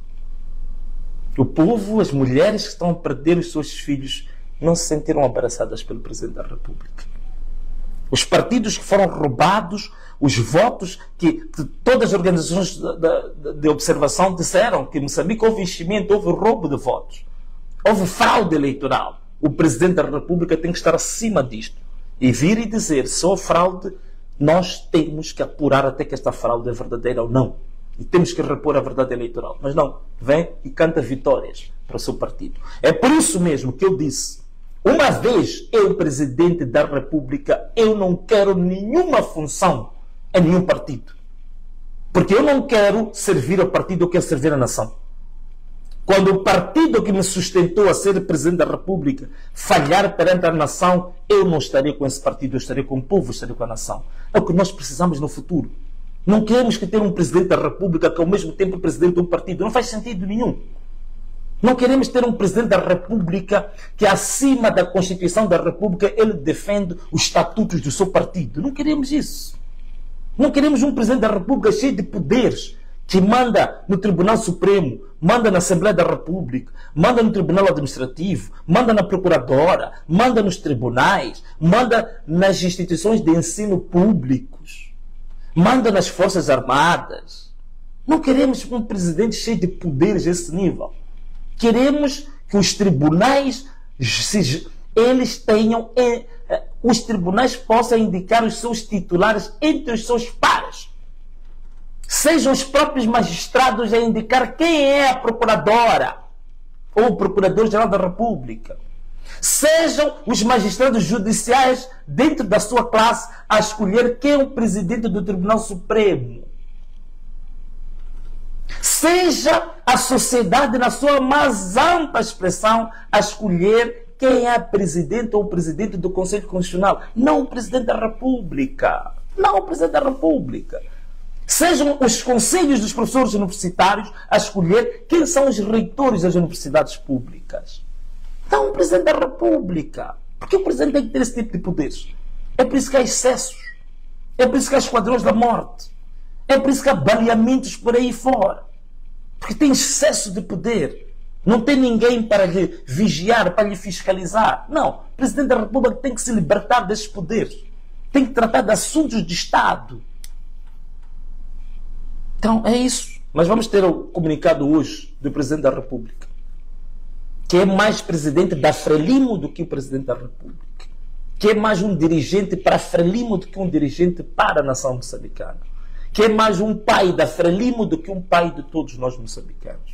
[SPEAKER 1] O povo, as mulheres que estão a perder os seus filhos, não se sentiram abraçadas pelo Presidente da República. Os partidos que foram roubados, os votos que todas as organizações de observação disseram que em Moçambique houve enchimento, houve roubo de votos. Houve fraude eleitoral. O Presidente da República tem que estar acima disto. E vir e dizer, se houve fraude, nós temos que apurar até que esta fraude é verdadeira ou não. E temos que repor a verdade eleitoral. Mas não, vem e canta vitórias para o seu partido. É por isso mesmo que eu disse, uma vez eu, Presidente da República, eu não quero nenhuma função em nenhum partido. Porque eu não quero servir ao partido, eu quero servir à nação. Quando o partido que me sustentou a ser Presidente da República falhar perante a nação, eu não estarei com esse partido, eu estarei com o povo, eu estarei com a nação. É o que nós precisamos no futuro. Não queremos que ter um Presidente da República que ao mesmo tempo é Presidente de um partido. Não faz sentido nenhum. Não queremos ter um Presidente da República que acima da Constituição da República ele defende os estatutos do seu partido. Não queremos isso. Não queremos um Presidente da República cheio de poderes, que manda no Tribunal Supremo, manda na Assembleia da República, manda no Tribunal Administrativo, manda na Procuradora, manda nos tribunais, manda nas instituições de ensino públicos, manda nas Forças Armadas. Não queremos um presidente cheio de poderes a esse nível. Queremos que os tribunais, eles tenham, os tribunais possam indicar os seus titulares entre os seus pares. Sejam os próprios magistrados a indicar quem é a procuradora ou o procurador-geral da República. Sejam os magistrados judiciais dentro da sua classe a escolher quem é o presidente do Tribunal Supremo. Seja a sociedade na sua mais ampla expressão a escolher quem é a presidente ou o presidente do Conselho Constitucional. Não o Presidente da República. Não o Presidente da República. Sejam os conselhos dos professores universitários a escolher quem são os reitores das universidades públicas. Não o Presidente da República. Porque o Presidente tem que ter esse tipo de poderes. É por isso que há excessos. É por isso que há esquadrões da morte. É por isso que há baleamentos por aí fora. Porque tem excesso de poder. Não tem ninguém para lhe vigiar, para lhe fiscalizar. Não. O Presidente da República tem que se libertar desses poderes. Tem que tratar de assuntos de Estado. Então, é isso. Mas vamos ter o comunicado hoje do Presidente da República, que é mais presidente da Frelimo do que o Presidente da República, que é mais um dirigente para a Frelimo do que um dirigente para a nação moçambicana, que é mais um pai da Frelimo do que um pai de todos nós moçambicanos.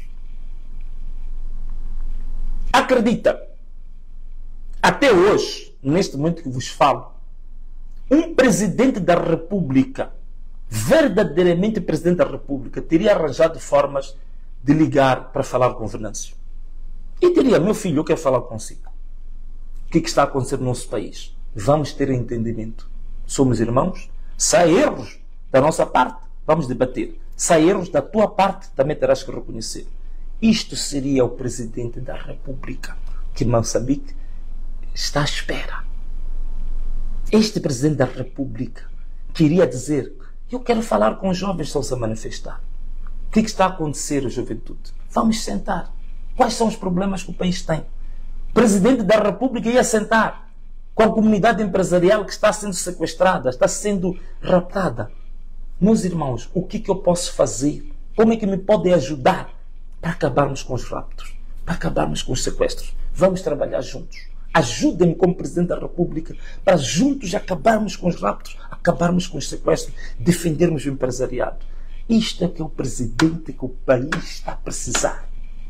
[SPEAKER 1] Acredita, até hoje, neste momento que vos falo, um Presidente da República, verdadeiramente Presidente da República, teria arranjado formas de ligar para falar com o Venâncio. E diria, meu filho, eu quero falar consigo. O que está a acontecer no nosso país? Vamos ter entendimento. Somos irmãos. Se há erros da nossa parte, vamos debater. Se há erros da tua parte, também terás que reconhecer. Isto seria o Presidente da República que Moçambique está à espera. Este Presidente da República queria dizer: eu quero falar com os jovens que estão se a manifestar. O que está a acontecer, a juventude? Vamos sentar. Quais são os problemas que o país tem? O Presidente da República ia sentar. com a comunidade empresarial que está sendo sequestrada, está sendo raptada. Meus irmãos, o que eu posso fazer? Como é que me podem ajudar para acabarmos com os raptos, para acabarmos com os sequestros? Vamos trabalhar juntos. Ajudem-me como Presidente da República para juntos acabarmos com os raptos, acabarmos com os sequestros, defendermos o empresariado. Isto é que é o presidente que o país está a precisar.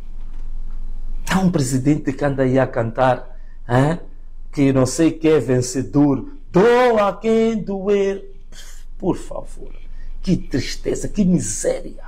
[SPEAKER 1] Há um presidente que anda aí a cantar, que não sei que é vencedor, doa quem doer. Por favor, que tristeza, que miséria,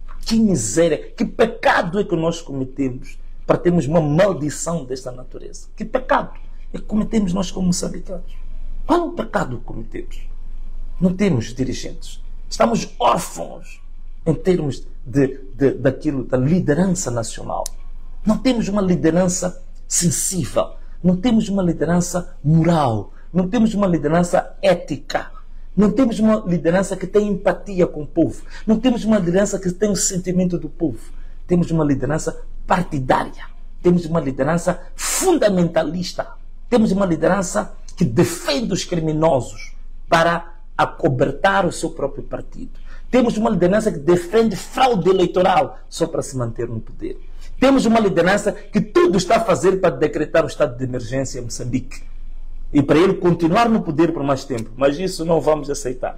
[SPEAKER 1] que pecado é que nós cometemos para termos uma maldição desta natureza. Que pecado é que cometemos nós como moçambicanos? Qual é o pecado que cometemos? Não temos dirigentes. Estamos órfãos em termos daquilo, da liderança nacional. Não temos uma liderança sensível. Não temos uma liderança moral. Não temos uma liderança ética. Não temos uma liderança que tem empatia com o povo. Não temos uma liderança que tem o sentimento do povo. Temos uma liderança partidária. Temos uma liderança fundamentalista. Temos uma liderança que defende os criminosos para acobertar o seu próprio partido. Temos uma liderança que defende fraude eleitoral só para se manter no poder. Temos uma liderança que tudo está a fazer para decretar o estado de emergência em Moçambique. E para ele continuar no poder por mais tempo. Mas isso não vamos aceitar.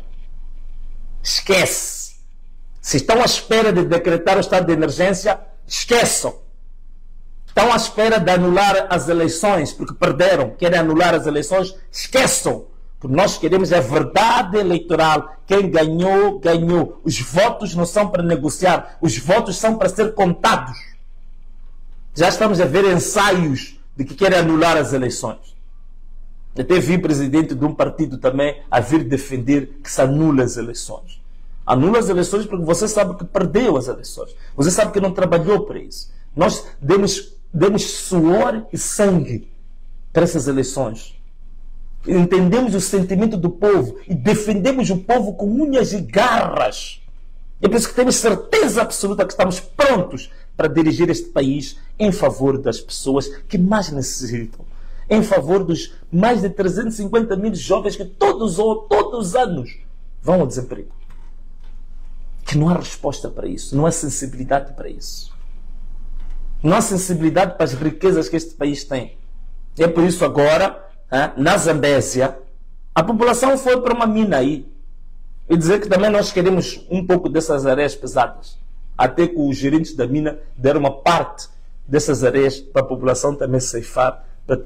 [SPEAKER 1] Esquece. Se estão à espera de decretar o estado de emergência, esqueçam. Estão à espera de anular as eleições, porque perderam, querem anular as eleições, esqueçam. O que nós queremos é verdade eleitoral. Quem ganhou, ganhou. Os votos não são para negociar, os votos são para ser contados. Já estamos a ver ensaios de que querem anular as eleições. Até vi presidente de um partido também a vir defender que se anula as eleições. Anula as eleições porque você sabe que perdeu as eleições. Você sabe que não trabalhou para isso. Nós demos suor e sangue para essas eleições. Entendemos o sentimento do povo e defendemos o povo com unhas e garras. É por isso que temos certeza absoluta que estamos prontos para dirigir este país em favor das pessoas que mais necessitam. Em favor dos mais de 350 mil jovens que todos os anos vão ao desemprego. Que não há resposta para isso, não há sensibilidade para isso. Não há sensibilidade para as riquezas que este país tem. É por isso agora, na Zambésia, a população foi para uma mina aí. E dizer que também nós queremos um pouco dessas areias pesadas. Até que os gerentes da mina deram uma parte dessas areias para a população também ceifar, para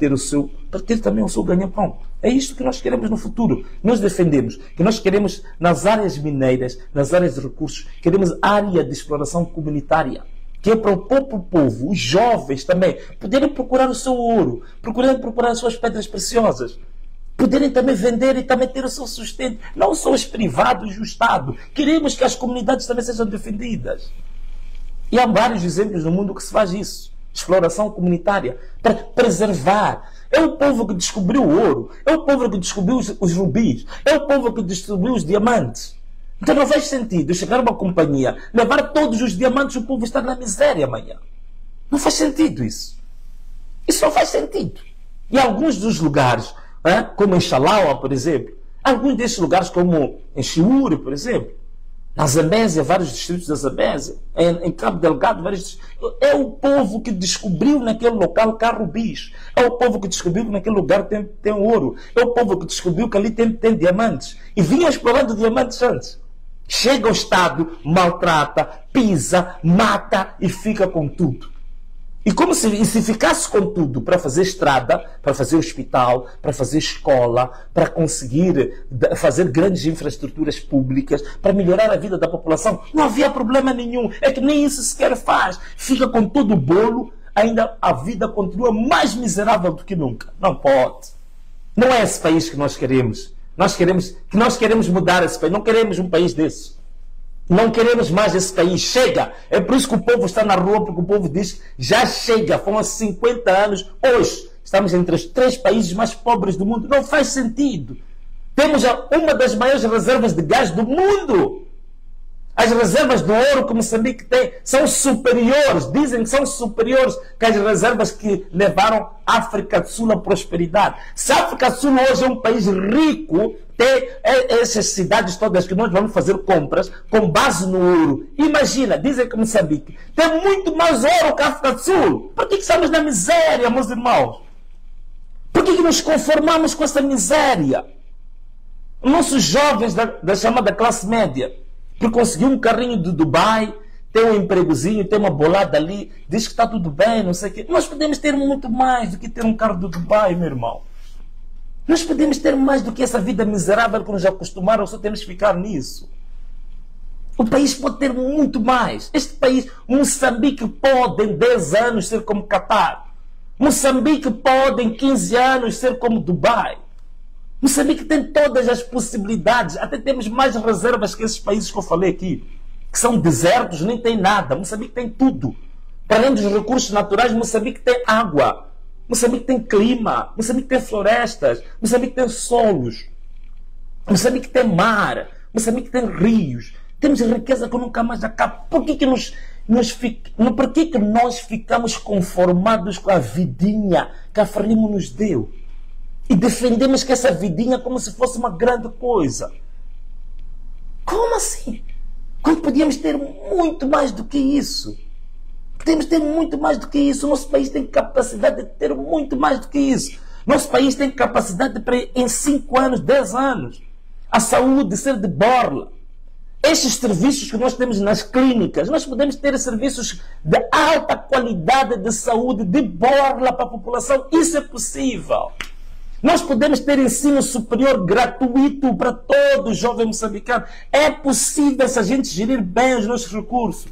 [SPEAKER 1] ter também o seu ganha-pão. É isto que nós queremos no futuro. Nós defendemos que nós queremos nas áreas mineiras, nas áreas de recursos, queremos área de exploração comunitária, que é para o próprio povo, os jovens também, poderem procurar o seu ouro, poderem procurar as suas pedras preciosas, poderem também vender e também ter o seu sustento. Não só os privados e o Estado. Queremos que as comunidades também sejam defendidas. E há vários exemplos no mundo que se faz isso. Exploração comunitária, para preservar. É o povo que descobriu o ouro, é o povo que descobriu os rubis, é o povo que descobriu os diamantes. Então não faz sentido chegar a uma companhia, levar todos os diamantes e o povo estar na miséria amanhã. Não faz sentido isso. Isso não faz sentido. E alguns dos lugares, como em Xalaua, por exemplo, alguns desses lugares, como em Chiure, por exemplo, na Zambésia, vários distritos da Zambésia, em Cabo Delgado, vários distritos. É o povo que descobriu naquele local que há rubis. É o povo que descobriu que naquele lugar tem ouro. É o povo que descobriu que ali tem diamantes. E vinham explorando diamantes antes. Chega ao Estado, maltrata, pisa, mata e fica com tudo. E como se ficasse com tudo para fazer estrada, para fazer hospital, para fazer escola, para conseguir fazer grandes infraestruturas públicas, para melhorar a vida da população, não havia problema nenhum. É que nem isso sequer faz. Fica com todo o bolo, ainda a vida continua mais miserável do que nunca. Não pode. Não é esse país que nós queremos. Nós queremos mudar esse país. Não queremos um país desse. Não queremos mais esse país. Chega! É por isso que o povo está na rua, porque o povo diz já chega. Foram 50 anos. Hoje estamos entre os 3 países mais pobres do mundo. Não faz sentido. Temos uma das maiores reservas de gás do mundo. As reservas do ouro que Moçambique tem são superiores, dizem que são superiores que as reservas que levaram a África do Sul à prosperidade. Se a África do Sul hoje é um país rico, tem essas cidades todas que nós vamos fazer compras com base no ouro. Imagina, dizem que Moçambique tem muito mais ouro que a África do Sul. Por que estamos na miséria, meus irmãos? Por que nos conformamos com essa miséria? Nossos jovens da chamada classe média, por conseguir um carrinho de Dubai, tem um empregozinho, tem uma bolada ali, diz que está tudo bem, não sei o quê. Nós podemos ter muito mais do que ter um carro de Dubai, meu irmão. Nós podemos ter mais do que essa vida miserável que nos acostumaram, só temos que ficar nisso. O país pode ter muito mais. Este país, Moçambique, pode em 10 anos ser como Catar. Moçambique pode em 15 anos ser como Dubai. Moçambique tem todas as possibilidades, até temos mais reservas que esses países que eu falei aqui, que são desertos, nem tem nada. Moçambique tem tudo. Para além dos recursos naturais, Moçambique tem água, Moçambique tem clima, Moçambique tem florestas, Moçambique tem solos, Moçambique tem mar, Moçambique tem rios. Temos riqueza que nunca mais acaba. Por que nós ficamos conformados com a vidinha que a Frelimo nos deu? E defendemos que essa vidinha como se fosse uma grande coisa. Como assim? Quando podíamos ter muito mais do que isso? Podemos ter muito mais do que isso. O nosso país tem capacidade de ter muito mais do que isso. Nosso país tem capacidade para, em 5 anos, 10 anos, a saúde ser de borla. Estes serviços que nós temos nas clínicas, nós podemos ter serviços de alta qualidade de saúde de borla para a população. Isso é possível. Nós podemos ter ensino superior gratuito para todo jovem moçambicano. É possível se a gente gerir bem os nossos recursos.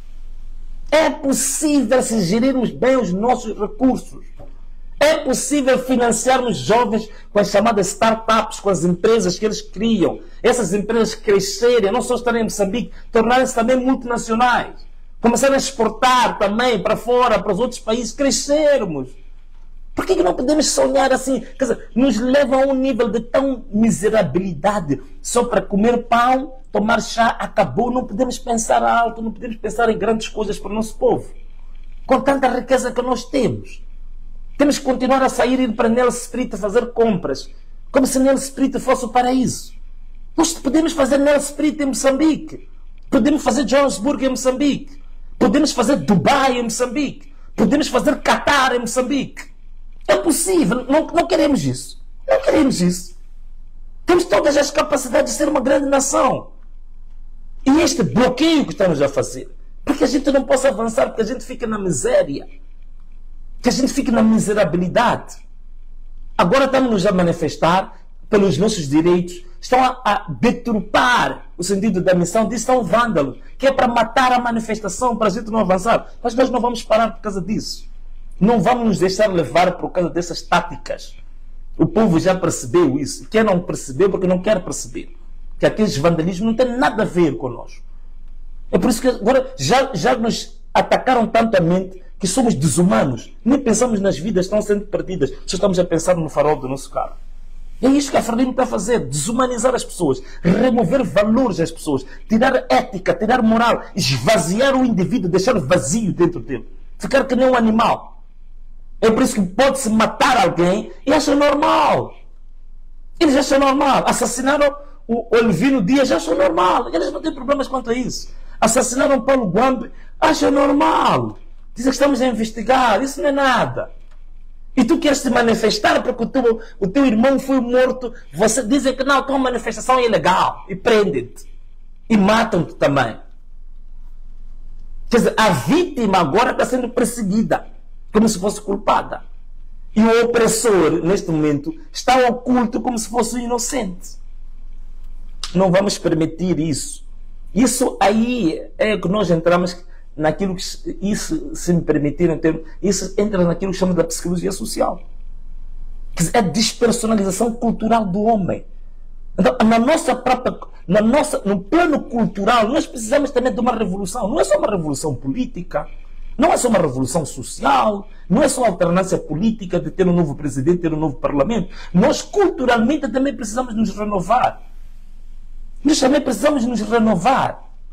[SPEAKER 1] É possível se gerirmos bem os nossos recursos. É possível financiarmos jovens com as chamadas startups, com as empresas que eles criam. Essas empresas crescerem, não só estarem em Moçambique, tornarem-se também multinacionais. Começarem a exportar também para fora, para os outros países, crescermos. Por que não podemos sonhar assim? Quer dizer, nos leva a um nível de tão miserabilidade. Só para comer pão, tomar chá, acabou. Não podemos pensar alto, não podemos pensar em grandes coisas para o nosso povo. Com tanta riqueza que nós temos. Temos que continuar a sair e ir para Nelson Street a fazer compras. Como se Nelson Street fosse o paraíso. Nós podemos fazer Nelson Street em Moçambique. Podemos fazer Johannesburg em Moçambique. Podemos fazer Dubai em Moçambique. Podemos fazer Qatar em Moçambique. É possível, não queremos isso. Não queremos isso. Temos todas as capacidades de ser uma grande nação. E este bloqueio que estamos a fazer, para que a gente não possa avançar, porque a gente fica na miséria, que a gente fica na miserabilidade. Agora estamos a manifestar pelos nossos direitos, estão a deturpar o sentido da missão, disso são vândalos, que é para matar a manifestação, para a gente não avançar. Mas nós não vamos parar por causa disso. Não vamos nos deixar levar por causa dessas táticas. O povo já percebeu isso. Quem não percebeu, porque não quer perceber. Que aqueles vandalismos não têm nada a ver conosco. É por isso que agora já nos atacaram tanto a mente que somos desumanos. Nem pensamos nas vidas que estão sendo perdidas. Só estamos a pensar no farol do nosso carro. É isso que a Frelimo está a fazer. Desumanizar as pessoas. Remover valores às pessoas. Tirar ética, tirar moral. Esvaziar o indivíduo, deixar vazio dentro dele. Ficar que nem um animal. É por isso que pode-se matar alguém e acha normal. Eles acham normal. Assassinaram o Olivino Dias, acham normal. Eles não têm problemas quanto a isso. Assassinaram Paulo Guambe, acham normal. Dizem que estamos a investigar. Isso não é nada. E tu queres te manifestar porque o teu irmão foi morto. Você dizem que não, a tua manifestação é ilegal. E prendem-te. E matam-te também. Quer dizer, a vítima agora está sendo perseguida. Como se fosse culpada. E o opressor, neste momento, está oculto como se fosse inocente. Não vamos permitir isso. Isso aí é que nós entramos naquilo que, isso, se me permitirem, isso entra naquilo que chamamos da psicologia social. Que é a despersonalização cultural do homem. Então, no plano cultural, nós precisamos também de uma revolução. Não é só uma revolução política. Não é só uma revolução social, não é só alternância política de ter um novo presidente, ter um novo parlamento. Nós culturalmente também precisamos nos renovar. Nós também precisamos nos renovar.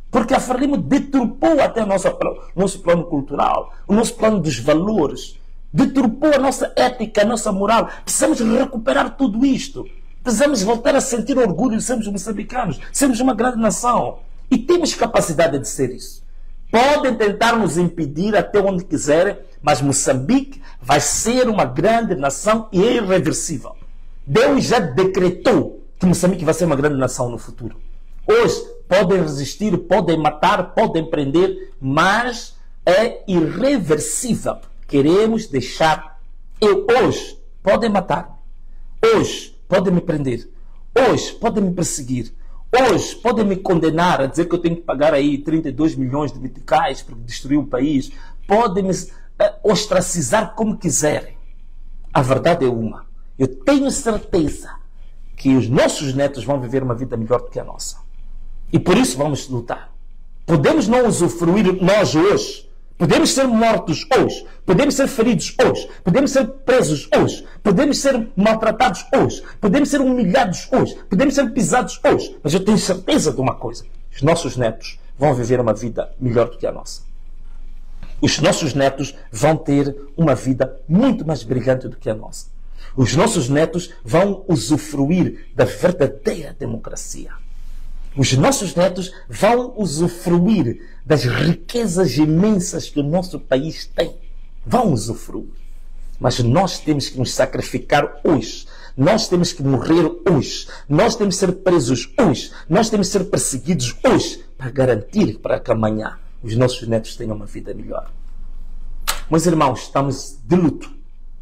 [SPEAKER 1] Porque a Frelimo deturpou até o nosso plano cultural, o nosso plano dos valores, deturpou a nossa ética, a nossa moral. Precisamos recuperar tudo isto. Precisamos voltar a sentir orgulho de sermos moçambicanos, sermos uma grande nação. E temos capacidade de ser isso. Podem tentar nos impedir até onde quiserem, mas Moçambique vai ser uma grande nação e é irreversível. Deus já decretou que Moçambique vai ser uma grande nação no futuro. Hoje podem resistir, podem matar, podem prender, mas é irreversível. Queremos deixar. Hoje podem matar, hoje podem me prender, hoje podem me perseguir, hoje podem me condenar a dizer que eu tenho que pagar aí 32 milhões de meticais porque destruiu o país, podem me ostracizar como quiserem. A verdade é uma. Eu tenho certeza que os nossos netos vão viver uma vida melhor do que a nossa. E por isso vamos lutar. Podemos não usufruir nós hoje. Podemos ser mortos hoje. Podemos ser feridos hoje. Podemos ser presos hoje. Podemos ser maltratados hoje. Podemos ser humilhados hoje. Podemos ser pisados hoje. Mas eu tenho certeza de uma coisa. Os nossos netos vão viver uma vida melhor do que a nossa. Os nossos netos vão ter uma vida muito mais brilhante do que a nossa. Os nossos netos vão usufruir da verdadeira democracia. Os nossos netos vão usufruir das riquezas imensas que o nosso país tem. Vão usufruir. Mas nós temos que nos sacrificar hoje. Nós temos que morrer hoje. Nós temos que ser presos hoje. Nós temos que ser perseguidos hoje para garantir para que amanhã os nossos netos tenham uma vida melhor. Meus irmãos, estamos de luto.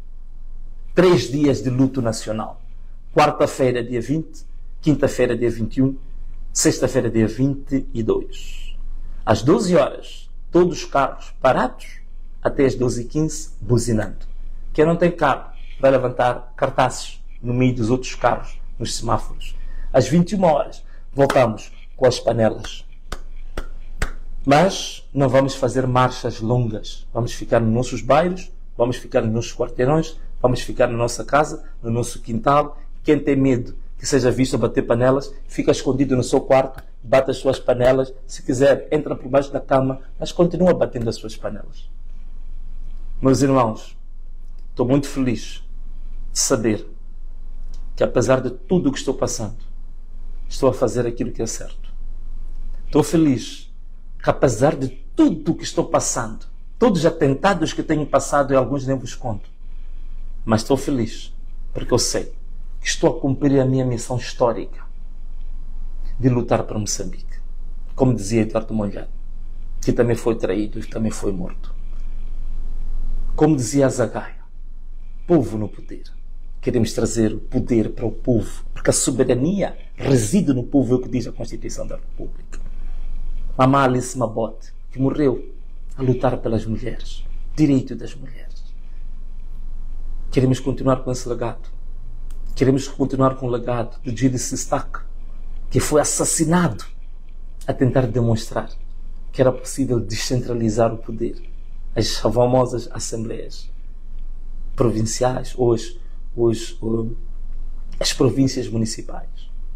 [SPEAKER 1] 3 dias de luto nacional. Quarta-feira, dia 20. Quinta-feira, dia 21. Sexta-feira, dia 22. Às 12 horas, todos os carros parados, até às 12h15, buzinando. Quem não tem carro vai levantar cartazes no meio dos outros carros, nos semáforos. Às 21 horas, voltamos com as panelas. Mas não vamos fazer marchas longas. Vamos ficar nos nossos bairros, vamos ficar nos nossos quarteirões, vamos ficar na nossa casa, no nosso quintal. Quem tem medo que seja visto a bater panelas, fica escondido no seu quarto, bate as suas panelas. Se quiser, entra por baixo da cama, mas continua batendo as suas panelas. Meus irmãos, estou muito feliz de saber que, apesar de tudo o que estou passando, estou a fazer aquilo que é certo. Estou feliz que, apesar de tudo o que estou passando, todos os atentados que tenho passado e alguns nem vos conto, mas estou feliz porque eu sei que estou a cumprir a minha missão histórica de lutar para Moçambique. Como dizia Eduardo Mondlane, que também foi traído e também foi morto. Como dizia Azagaia, povo no poder. Queremos trazer o poder para o povo, porque a soberania reside no povo, é o que diz a Constituição da República. Mamã Alice Mabote, que morreu a lutar pelas mulheres, direito das mulheres. Queremos continuar com esse legado. Queremos continuar com o legado de Julius Sistak, que foi assassinado a tentar demonstrar que era possível descentralizar o poder. As famosas assembleias provinciais, hoje as províncias municipais.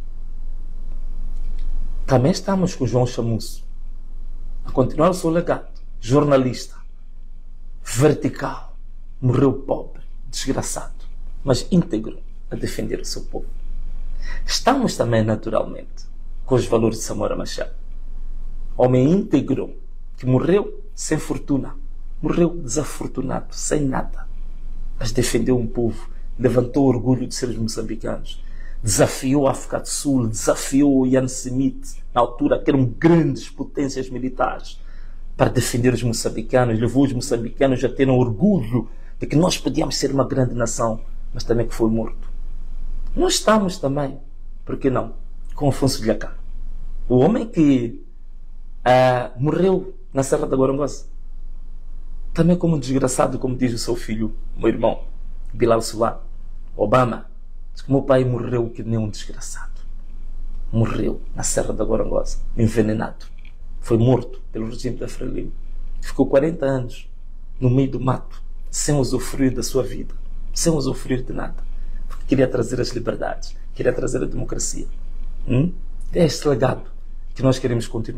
[SPEAKER 1] Também estamos com João Chamusso a continuar o seu legado. Jornalista, vertical, morreu pobre, desgraçado, mas íntegro a defender o seu povo. Estamos também, naturalmente, com os valores de Samora Machel. Homem íntegro que morreu sem fortuna, morreu desafortunado, sem nada, mas defendeu um povo, levantou o orgulho de seres moçambicanos, desafiou a África do Sul, desafiou o Ian Smith, na altura que eram grandes potências militares, para defender os moçambicanos, levou os moçambicanos a terem orgulho de que nós podíamos ser uma grande nação, mas também que foi morto. Nós estamos também, por que não, com Afonso de Lhacá, o homem que morreu na Serra da Gorongosa, também como desgraçado, como diz o seu filho, meu irmão, Bilal Suá, Obama, diz que meu pai morreu que nem um desgraçado. Morreu na Serra da Gorongosa, envenenado. Foi morto pelo regime da Frelimo. Ficou 40 anos no meio do mato, sem usufruir da sua vida, sem usufruir de nada. Porque queria trazer as liberdades, queria trazer a democracia. É este legado que nós queremos continuar.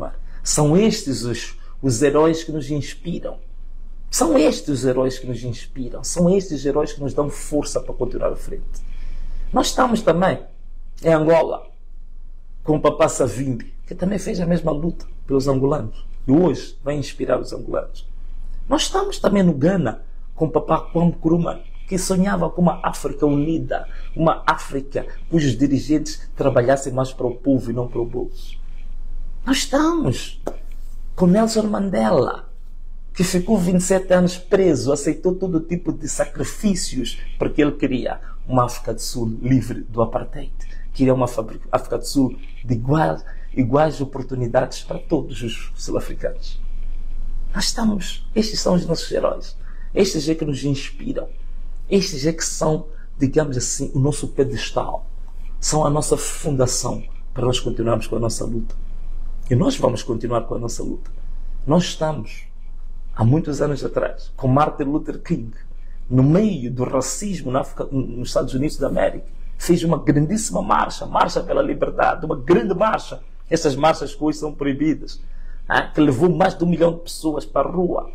[SPEAKER 1] São estes os heróis que nos inspiram. São estes os heróis que nos inspiram. São estes heróis que nos dão força para continuar à frente. Nós estamos também em Angola com o Papá Savimbi, que também fez a mesma luta pelos angolanos. E hoje vai inspirar os angolanos. Nós estamos também no Ghana com o Papá Kwame Nkrumah, que sonhava com uma África unida, uma África cujos dirigentes trabalhassem mais para o povo e não para o bolso. Nós estamos com Nelson Mandela, que ficou 27 anos preso, aceitou todo tipo de sacrifícios, porque ele queria uma África do Sul livre do apartheid, queria uma África do Sul de iguais oportunidades para todos os sul-africanos. Nós estamos, estes são os nossos heróis, estes é que nos inspiram, estes é que são, digamos assim, o nosso pedestal, são a nossa fundação para nós continuarmos com a nossa luta. E nós vamos continuar com a nossa luta. Nós estamos, há muitos anos atrás, com Martin Luther King, no meio do racismo nos Estados Unidos da América, fez uma grandíssima marcha pela liberdade, uma grande marcha. Essas marchas que hoje são proibidas, que levou mais de 1 milhão de pessoas para a rua.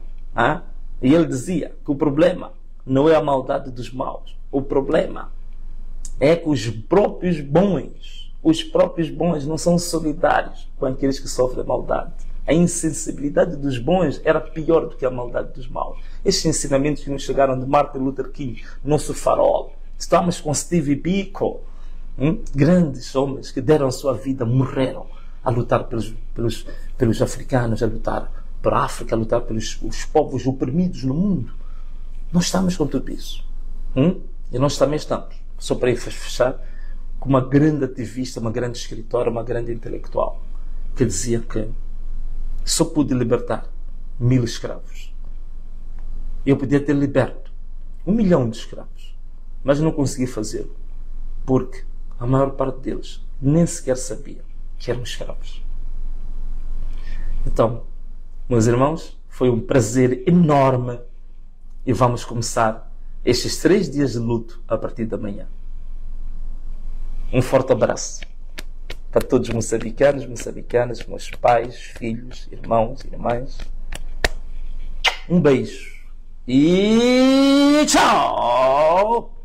[SPEAKER 1] E ele dizia que o problema não é a maldade dos maus. O problema é que os próprios bons não são solidários com aqueles que sofrem maldade. A insensibilidade dos bons era pior do que a maldade dos maus. Estes ensinamentos que nos chegaram de Martin Luther King, nosso farol. Estamos com Steve Biko, grandes homens que deram a sua vida, morreram a lutar pelos africanos, a lutar pela África, a lutar pelos povos oprimidos no mundo. Nós estamos com tudo isso. E nós também estamos, só para fechar, com uma grande ativista, uma grande escritora, uma grande intelectual, que dizia que só pude libertar 1000 escravos. Eu podia ter liberto 1 milhão de escravos, mas não consegui fazê-lo, porque a maior parte deles nem sequer sabia que eram escravos. Então, meus irmãos, foi um prazer enorme e vamos começar estes 3 dias de luto a partir da manhã. Um forte abraço para todos os moçambicanos, moçambicanas, meus pais, filhos, irmãos, irmãs. Um beijo e tchau!